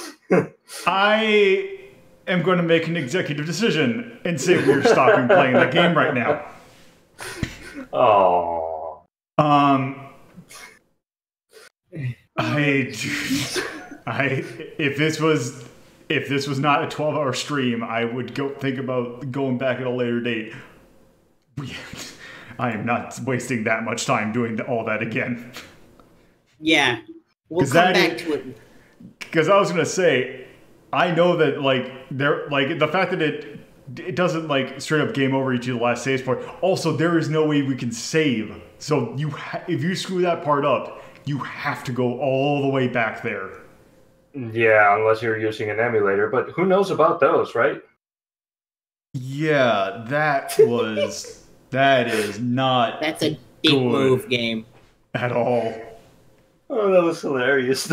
I am going to make an executive decision and say we're stopping playing the game right now. Oh. If this was not a 12-hour stream, I would think about going back at a later date. I am not wasting that much time doing all that again. Yeah, we'll come back to it. Because I was gonna say, I know that the fact that it doesn't like straight up game over each of the last saves part. Also, there is no way we can save. So if you screw that part up, you have to go all the way back there. Yeah, unless you're using an emulator. But who knows about those, right? Yeah, that is not. That's a big move game at all. Oh, that was hilarious.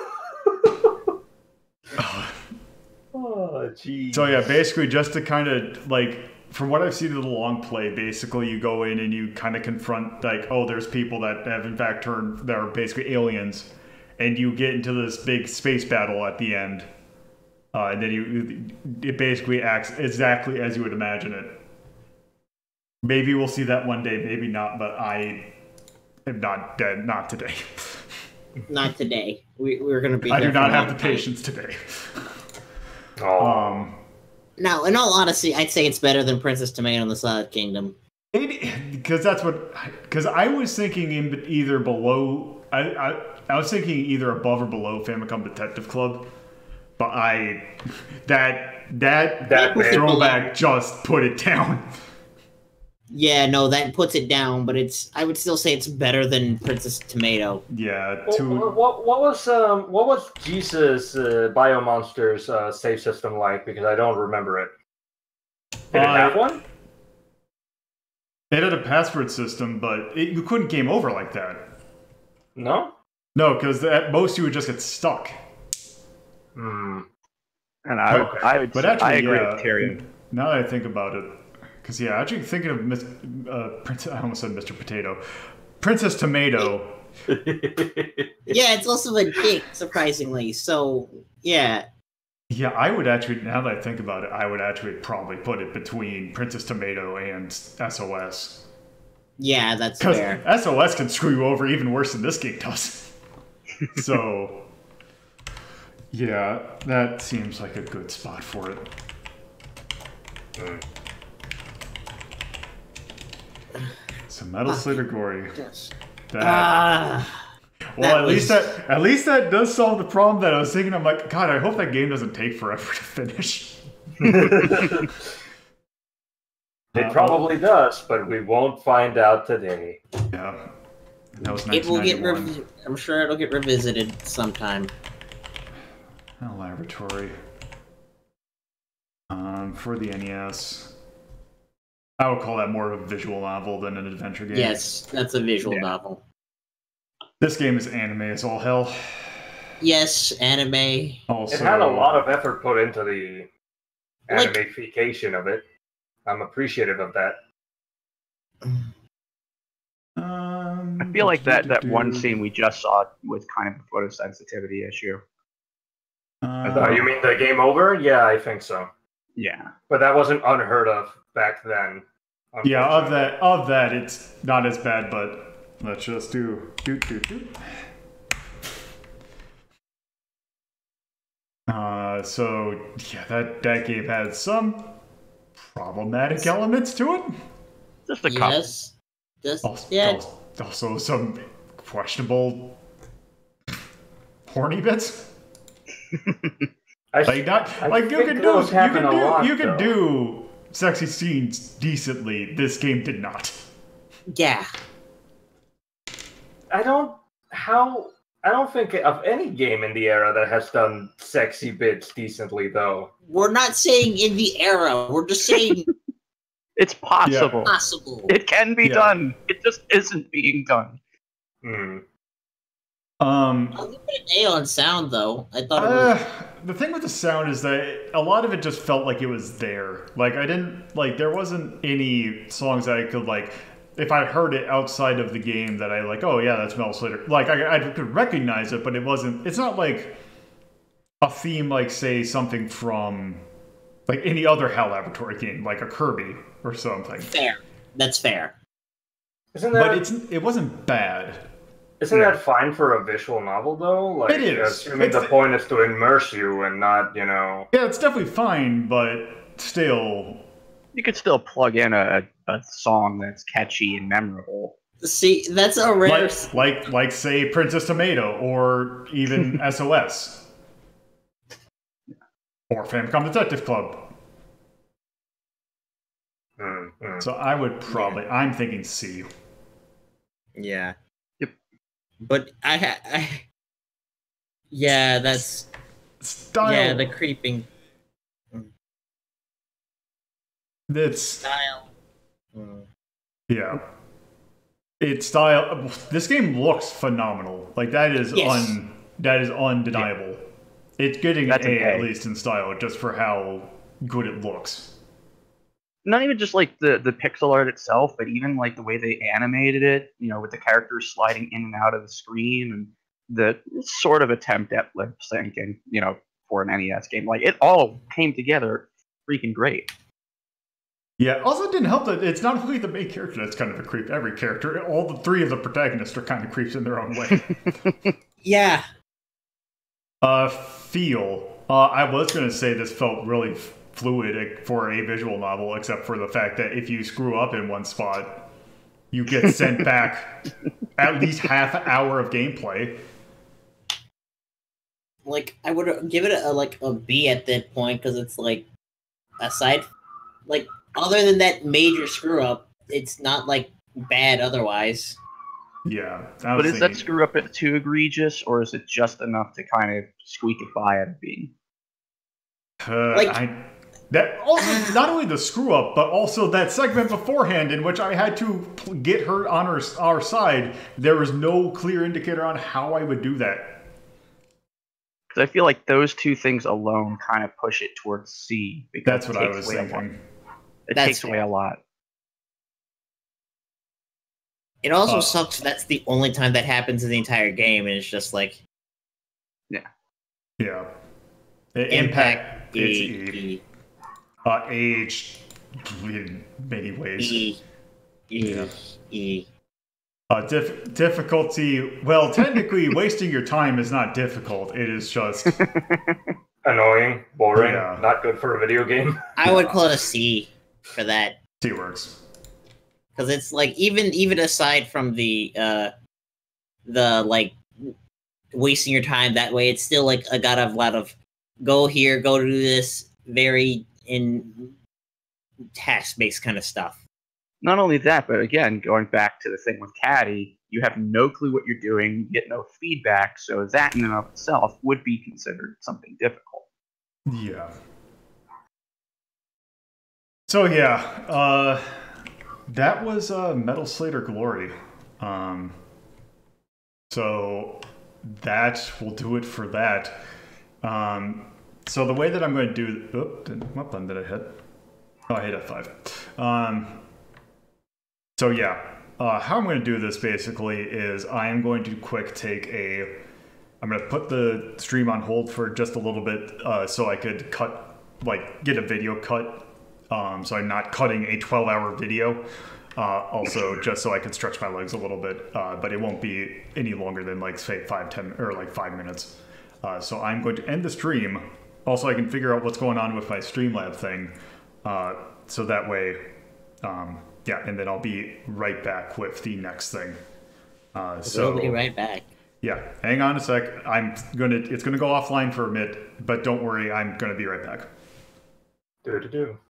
Oh, jeez. So yeah, basically just to kind of like, from what I've seen of the long play, basically you go in and you kind of confront like, oh, there's people that have in fact that are basically aliens, and you get into this big space battle at the end, and then it basically acts exactly as you would imagine it. Maybe we'll see that one day, maybe not, but I am not dead, not today. Not today. We're going to be. I do not have the patience today. Oh. Now, in all honesty, I'd say it's better than Princess Tomato in the Silent Kingdom. Because I was thinking either below. I was thinking either above or below Famicom Detective Club, but that throwback just put it down. Yeah, no, that puts it down, but I would still say it's better than Princess Tomato. Yeah. What was Jesus Biomonsters save system like? Because I don't remember it. Did it have one? It had a password system, but you couldn't game over like that. No? No, because at most you would just get stuck. And I agree with Tyrion. Now that I think about it, because actually thinking of I almost said Mr. Potato, Princess Tomato. Yeah, it's also a dick, surprisingly. So yeah. Yeah, I would actually, now that I think about it, I would actually probably put it between Princess Tomato and SOS. Yeah, that's fair. Because SOS can screw you over even worse than this game does. So, yeah, that seems like a good spot for it. So Metal Slader Glory. Well, at least that does solve the problem that I was thinking. I'm like, God, I hope that game doesn't take forever to finish. It probably does, but we won't find out today. Yeah, that was 1991. It will get I'm sure it'll get revisited sometime. Labratory. For the NES. I would call that more of a visual novel than an adventure game. Yes, that's a visual novel. This game is anime as all hell. Yes, anime. Also, it had a lot of effort put into the animification of it. I'm appreciative of that. I feel like that one scene we just saw was kind of a photosensitivity issue. You mean the game over? Yeah, I think so. Yeah. But that wasn't unheard of back then. Yeah, of that, it's not as bad, but let's just do. So yeah, that game had some problematic elements to it. Just a couple. Yes. Also some questionable horny bits. You could do sexy scenes decently. This game did not. Yeah. I don't think of any game in the era that has done sexy bits decently, though. We're not saying in the era. We're just saying it's possible. Yeah. Possible. It can be done. It just isn't being done. I'll give it an A on sound, though. I thought it was... The thing with the sound is that a lot of it just felt like it was there. Like, there wasn't any songs that I could, if I heard it outside of the game that I, oh, yeah, that's Metal Slader. I could recognize it, but it's not like a theme, say, something from, any other HAL Labratory game, like a Kirby or something. Fair. That's fair. But it wasn't bad. Isn't that fine for a visual novel, though? It is. The point is to immerse you and not, Yeah, it's definitely fine, but still... You could still plug in a song that's catchy and memorable. See, that's a rare... Like say, Princess Tomato, or even SOS. Or Famicom Detective Club. So I would probably... Yeah. I'm thinking C. Yeah. But yeah, that's style. Yeah, the creeping. That's style. Yeah, it's style. This game looks phenomenal. That is that is undeniable. Yeah. It's getting an A at least in style, just for how good it looks. Not even just the pixel art itself, but even the way they animated it, with the characters sliding in and out of the screen and the sort of attempt at lip syncing, for an NES game. It all came together freaking great. Yeah, also it didn't help that it's not only the main character that's kind of a creep. Every character, all the three of the protagonists are kind of creeps in their own way. Yeah. Feel. I was going to say this felt really fluid for a visual novel, except for the fact that if you screw up in one spot, you get sent back at least half an hour of gameplay. Like, I would give it a B at that point, because it's like, aside, like, other than that major screw up, it's not like bad otherwise. Yeah. But is that screw up too egregious, or is it just enough to kind of squeak it by at a B? That also, not only the screw up, but also that segment beforehand in which I had to get her on our side. There was no clear indicator on how I would do that. Because I feel like those two things alone kind of push it towards C. That's what I was thinking. It takes away a lot. It also sucks that's the only time that happens in the entire game, and it's just like... Yeah. Yeah. Impact it's E. Age in many ways. E. Difficulty... Well, technically, wasting your time is not difficult. It is just... Annoying, boring, not good for a video game. I would call it a C for that. C works. Because it's like, even aside from the like wasting your time that way, it's still like got a lot of go here, go do this, very in task-based kind of stuff. Not only that, but again, going back to the thing with Caddy, you have no clue what you're doing, you get no feedback, so that in and of itself would be considered something difficult. Yeah. So yeah, that was Metal Slader Glory. So that will do it for that. So the way that I'm going to do... what button did I hit? Oh, I hit F5. So yeah, how I'm going to do this basically is I am going to I'm going to put the stream on hold for just a little bit so I could get a video cut. So I'm not cutting a 12-hour video. Also, just so I can stretch my legs a little bit, but it won't be any longer than say 5 minutes. So I'm going to end the stream. Also, I can figure out what's going on with my Streamlab thing. So that way, and then I'll be right back with the next thing. We'll be right back. Yeah, hang on a sec. It's gonna go offline for a minute, but don't worry, I'm gonna be right back. Do.